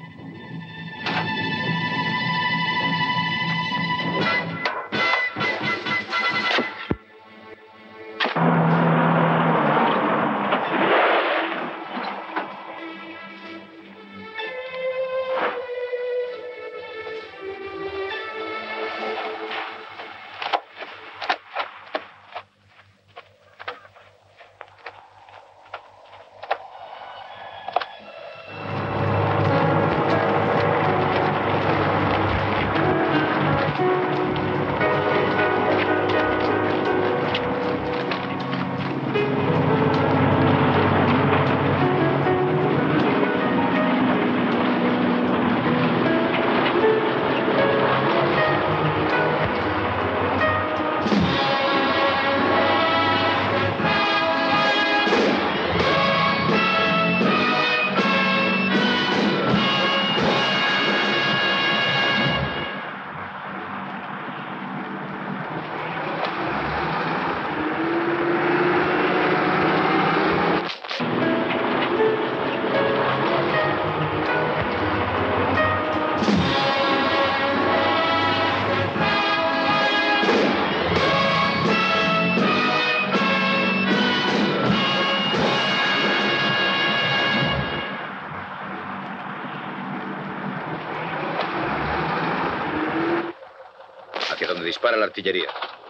Hacia donde dispara la artillería.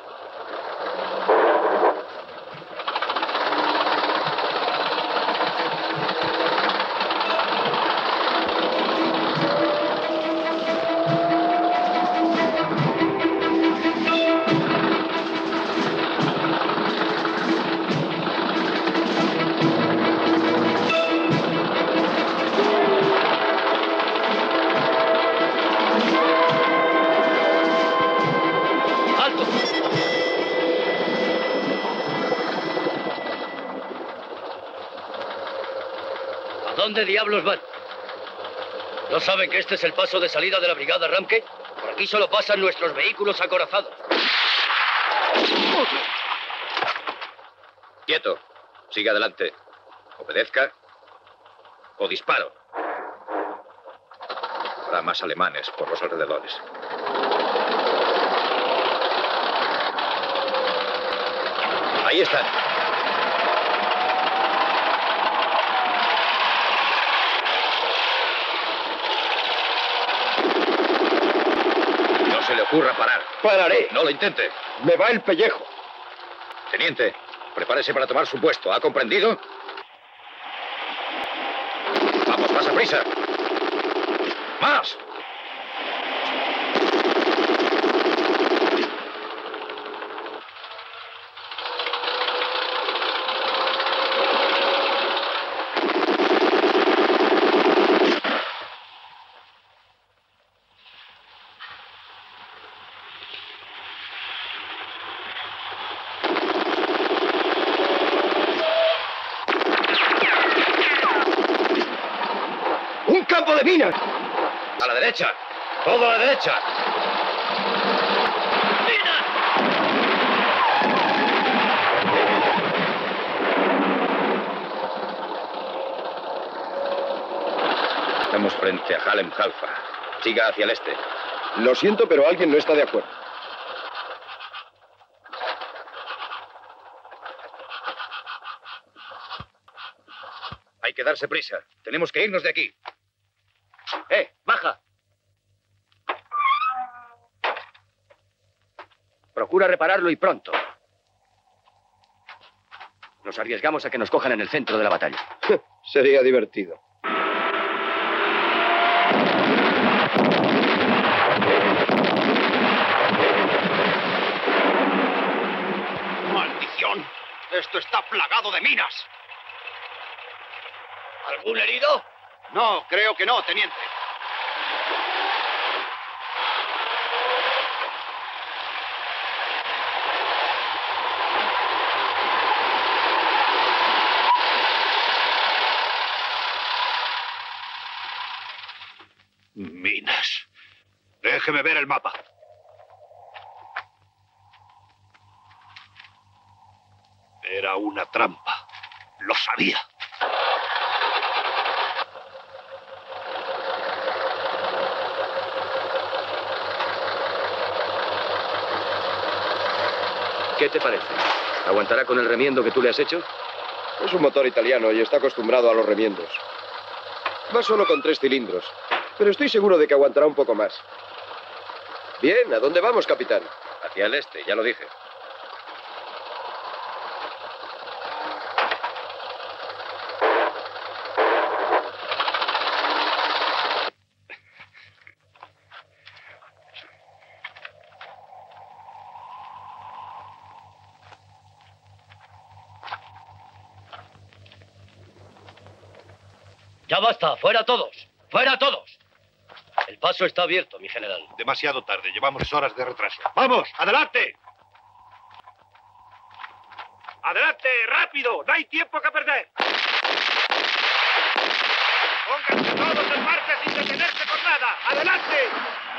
¿Dónde diablos van? ¿No saben que este es el paso de salida de la brigada Ramke? Por aquí solo pasan nuestros vehículos acorazados. Quieto. Siga adelante. Obedezca o disparo. Habrá más alemanes por los alrededores. Ahí están. No se le ocurra parar. Pararé. No lo intente. Me va el pellejo. Teniente, prepárese para tomar su puesto. ¿Ha comprendido? Vamos, más a prisa. ¡Más! ¡Un campo de minas! A la derecha. Todo a la derecha. Estamos frente a Halem Halfa. Siga hacia el este. Lo siento, pero alguien no está de acuerdo. Hay que darse prisa. Tenemos que irnos de aquí. ¡Baja! Procura repararlo y pronto. Nos arriesgamos a que nos cojan en el centro de la batalla. Sería divertido. ¡Maldición! Esto está plagado de minas. ¿Algún herido? No, creo que no, teniente. Minas. Déjeme ver el mapa. Era una trampa. Lo sabía. ¿Qué te parece? ¿Aguantará con el remiendo que tú le has hecho? Es un motor italiano y está acostumbrado a los remiendos. Va solo con 3 cilindros, pero estoy seguro de que aguantará un poco más. Bien, ¿a dónde vamos, capitán? Hacia el este, ya lo dije. ¡Ya basta! ¡Fuera todos! ¡Fuera todos! El paso está abierto, mi general. Demasiado tarde. Llevamos 3 horas de retraso. ¡Vamos! ¡Adelante! ¡Adelante! ¡Rápido! ¡No hay tiempo que perder! ¡Pónganse todos en marcha sin detenerse por nada! ¡Adelante!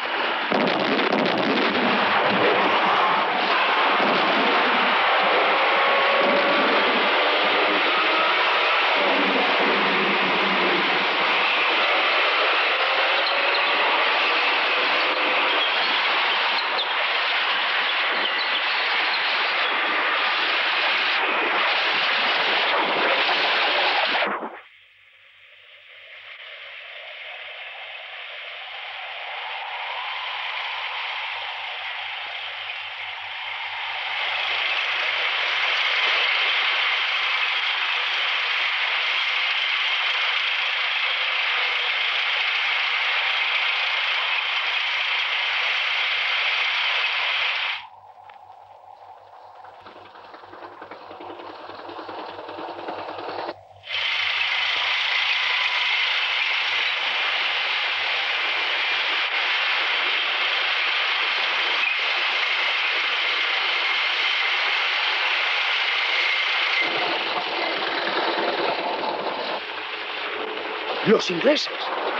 ¡Los ingleses!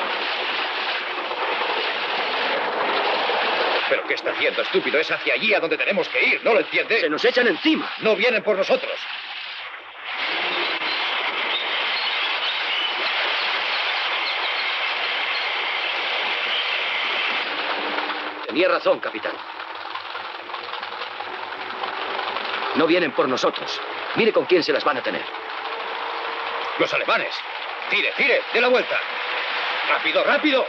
¿Pero qué está haciendo, estúpido? Es hacia allí a donde tenemos que ir, ¿no lo entiende? ¡Se nos echan encima! No vienen por nosotros. Tenía razón, capitán. No vienen por nosotros. Mire con quién se las van a tener. Los alemanes. Tire, tire, dé la vuelta. Rápido, rápido.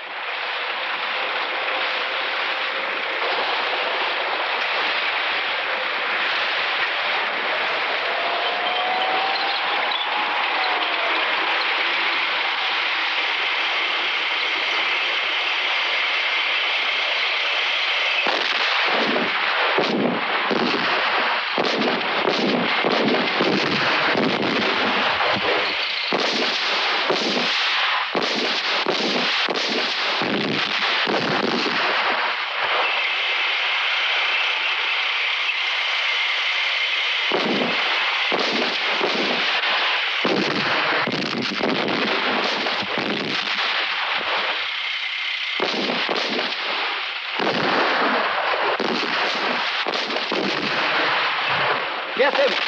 ¿Qué hacemos?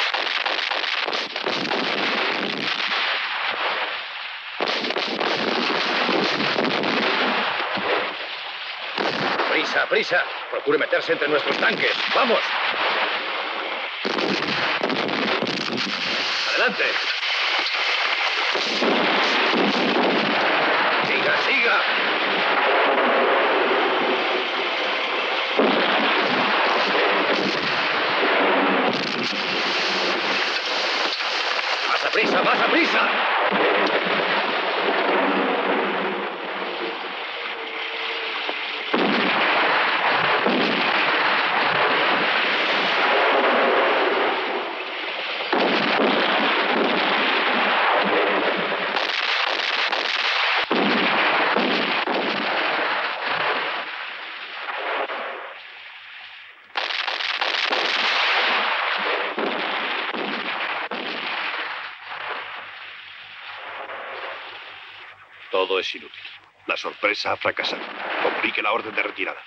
Prisa, prisa. Procure meterse entre nuestros tanques. ¡Vamos! ¡Adelante! ¡Siga, siga! ¡Más a prisa, más a prisa! Todo es inútil. La sorpresa ha fracasado. Comunique la orden de retirada.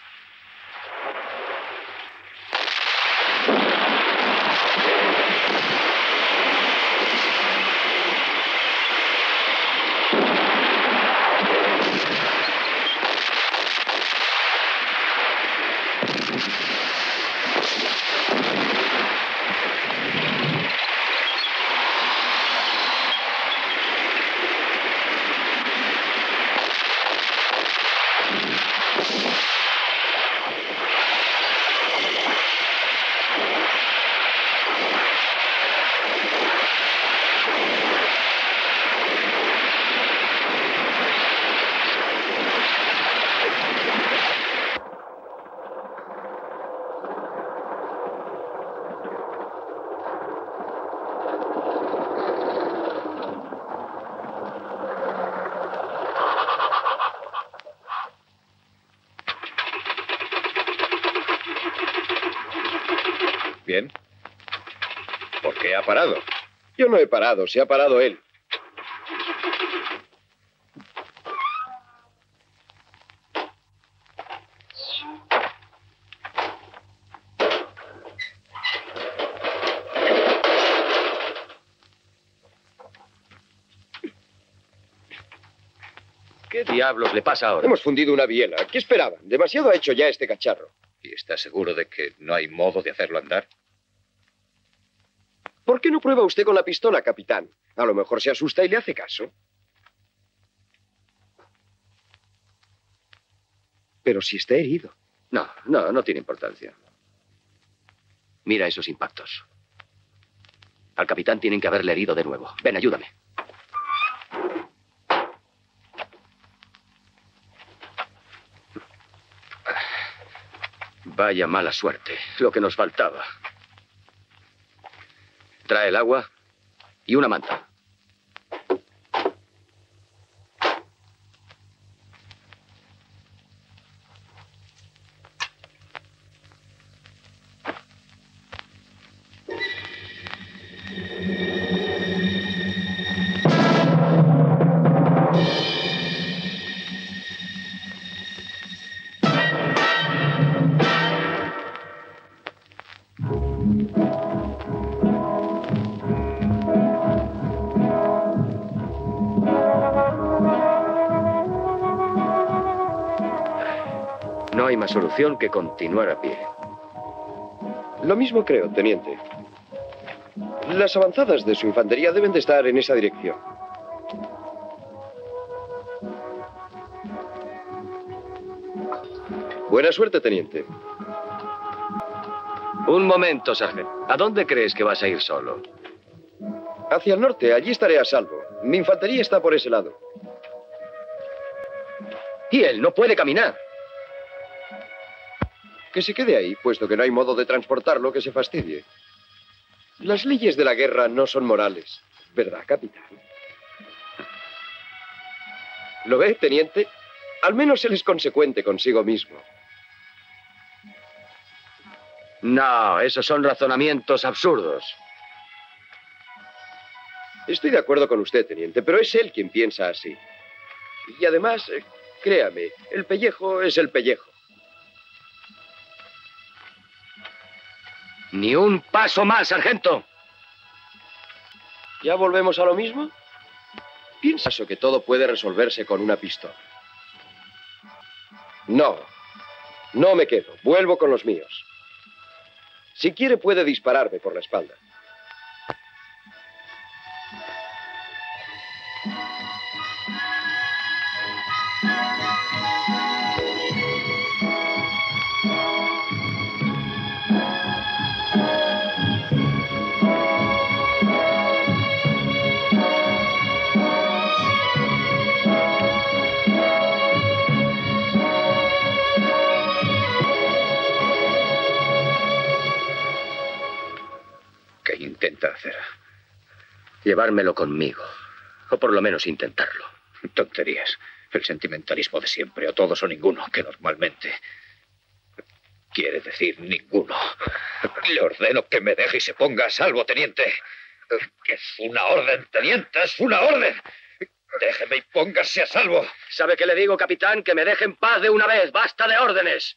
Bien. ¿Por qué ha parado? Yo no he parado, se ha parado él. ¿Qué diablos le pasa ahora? Hemos fundido una biela. ¿Qué esperaban? Demasiado ha hecho ya este cacharro. ¿Y está seguro de que no hay modo de hacerlo andar? ¿Por qué no prueba usted con la pistola, capitán? A lo mejor se asusta y le hace caso. Pero si está herido. No tiene importancia. Mira esos impactos. Al capitán tienen que haberle herido de nuevo. Ven, ayúdame. Vaya mala suerte, lo que nos faltaba. Trae el agua y una manta. No hay más solución que continuar a pie. Lo mismo creo, teniente. Las avanzadas de su infantería deben de estar en esa dirección. Buena suerte, teniente. Un momento, sargento. ¿A dónde crees que vas a ir solo? Hacia el norte, allí estaré a salvo. Mi infantería está por ese lado. Y él no puede caminar. Que se quede ahí, puesto que no hay modo de transportarlo que se fastidie. Las leyes de la guerra no son morales, ¿verdad, capitán? ¿Lo ve, teniente? Al menos él es consecuente consigo mismo. No, esos son razonamientos absurdos. Estoy de acuerdo con usted, teniente, pero es él quien piensa así. Y además, créame, el pellejo es el pellejo. Ni un paso más, sargento. ¿Ya volvemos a lo mismo? ¿Piensas que todo puede resolverse con una pistola? No. No me quedo. Vuelvo con los míos. Si quiere, puede dispararme por la espalda. ¿Qué intenta hacer? Llevármelo conmigo. O por lo menos intentarlo. Tonterías. El sentimentalismo de siempre, o todos o ninguno, que normalmente quiere decir ninguno. Le ordeno que me deje y se ponga a salvo, teniente. Es una orden, teniente, es una orden. Déjeme y póngase a salvo. ¿Sabe qué le digo, capitán? Que me deje en paz de una vez. ¡Basta de órdenes!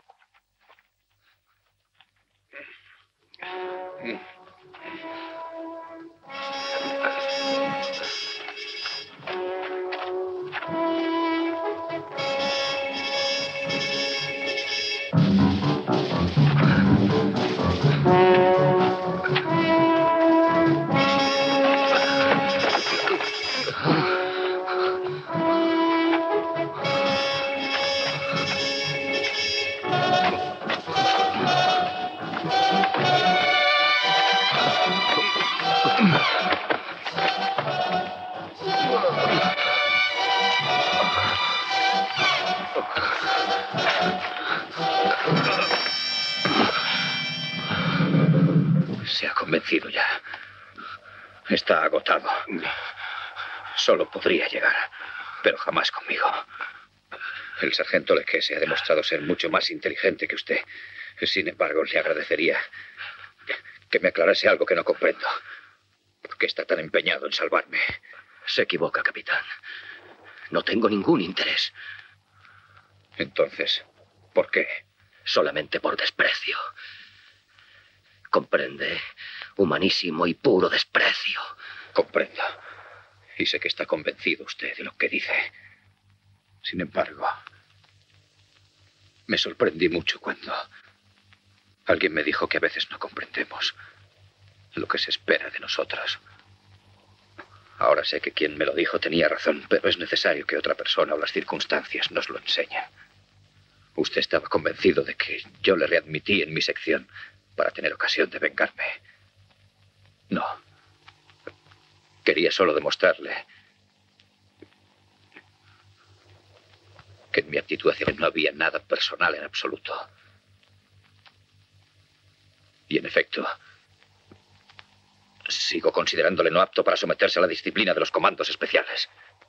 Se ha convencido ya. Está agotado. Solo podría llegar, pero jamás conmigo. El sargento Leque se ha demostrado ser mucho más inteligente que usted. Sin embargo, le agradecería que me aclarase algo que no comprendo. ¿Por qué está tan empeñado en salvarme? Se equivoca, capitán. No tengo ningún interés. Entonces, ¿por qué? Solamente por desprecio. ¿Comprende? Humanísimo y puro desprecio. Comprendo. Y sé que está convencido usted de lo que dice. Sin embargo, me sorprendí mucho cuando alguien me dijo que a veces no comprendemos lo que se espera de nosotros. Ahora sé que quien me lo dijo tenía razón, pero es necesario que otra persona o las circunstancias nos lo enseñen. Usted estaba convencido de que yo le readmití en mi sección para tener ocasión de vengarme. No. Quería solo demostrarle que en mi actitud hacia él no había nada personal en absoluto. Y en efecto, sigo considerándole no apto para someterse a la disciplina de los comandos especiales.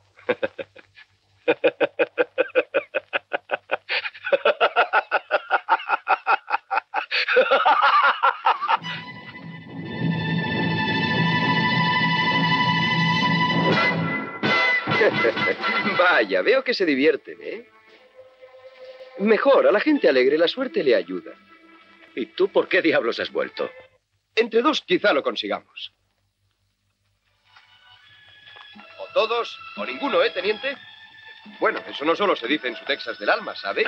Vaya, veo que se divierten, ¿eh? Mejor, a la gente alegre la suerte le ayuda. ¿Y tú por qué diablos has vuelto? Entre dos quizá lo consigamos. O todos o ninguno, ¿eh, teniente? Bueno, eso no solo se dice en su Texas del alma, ¿sabe?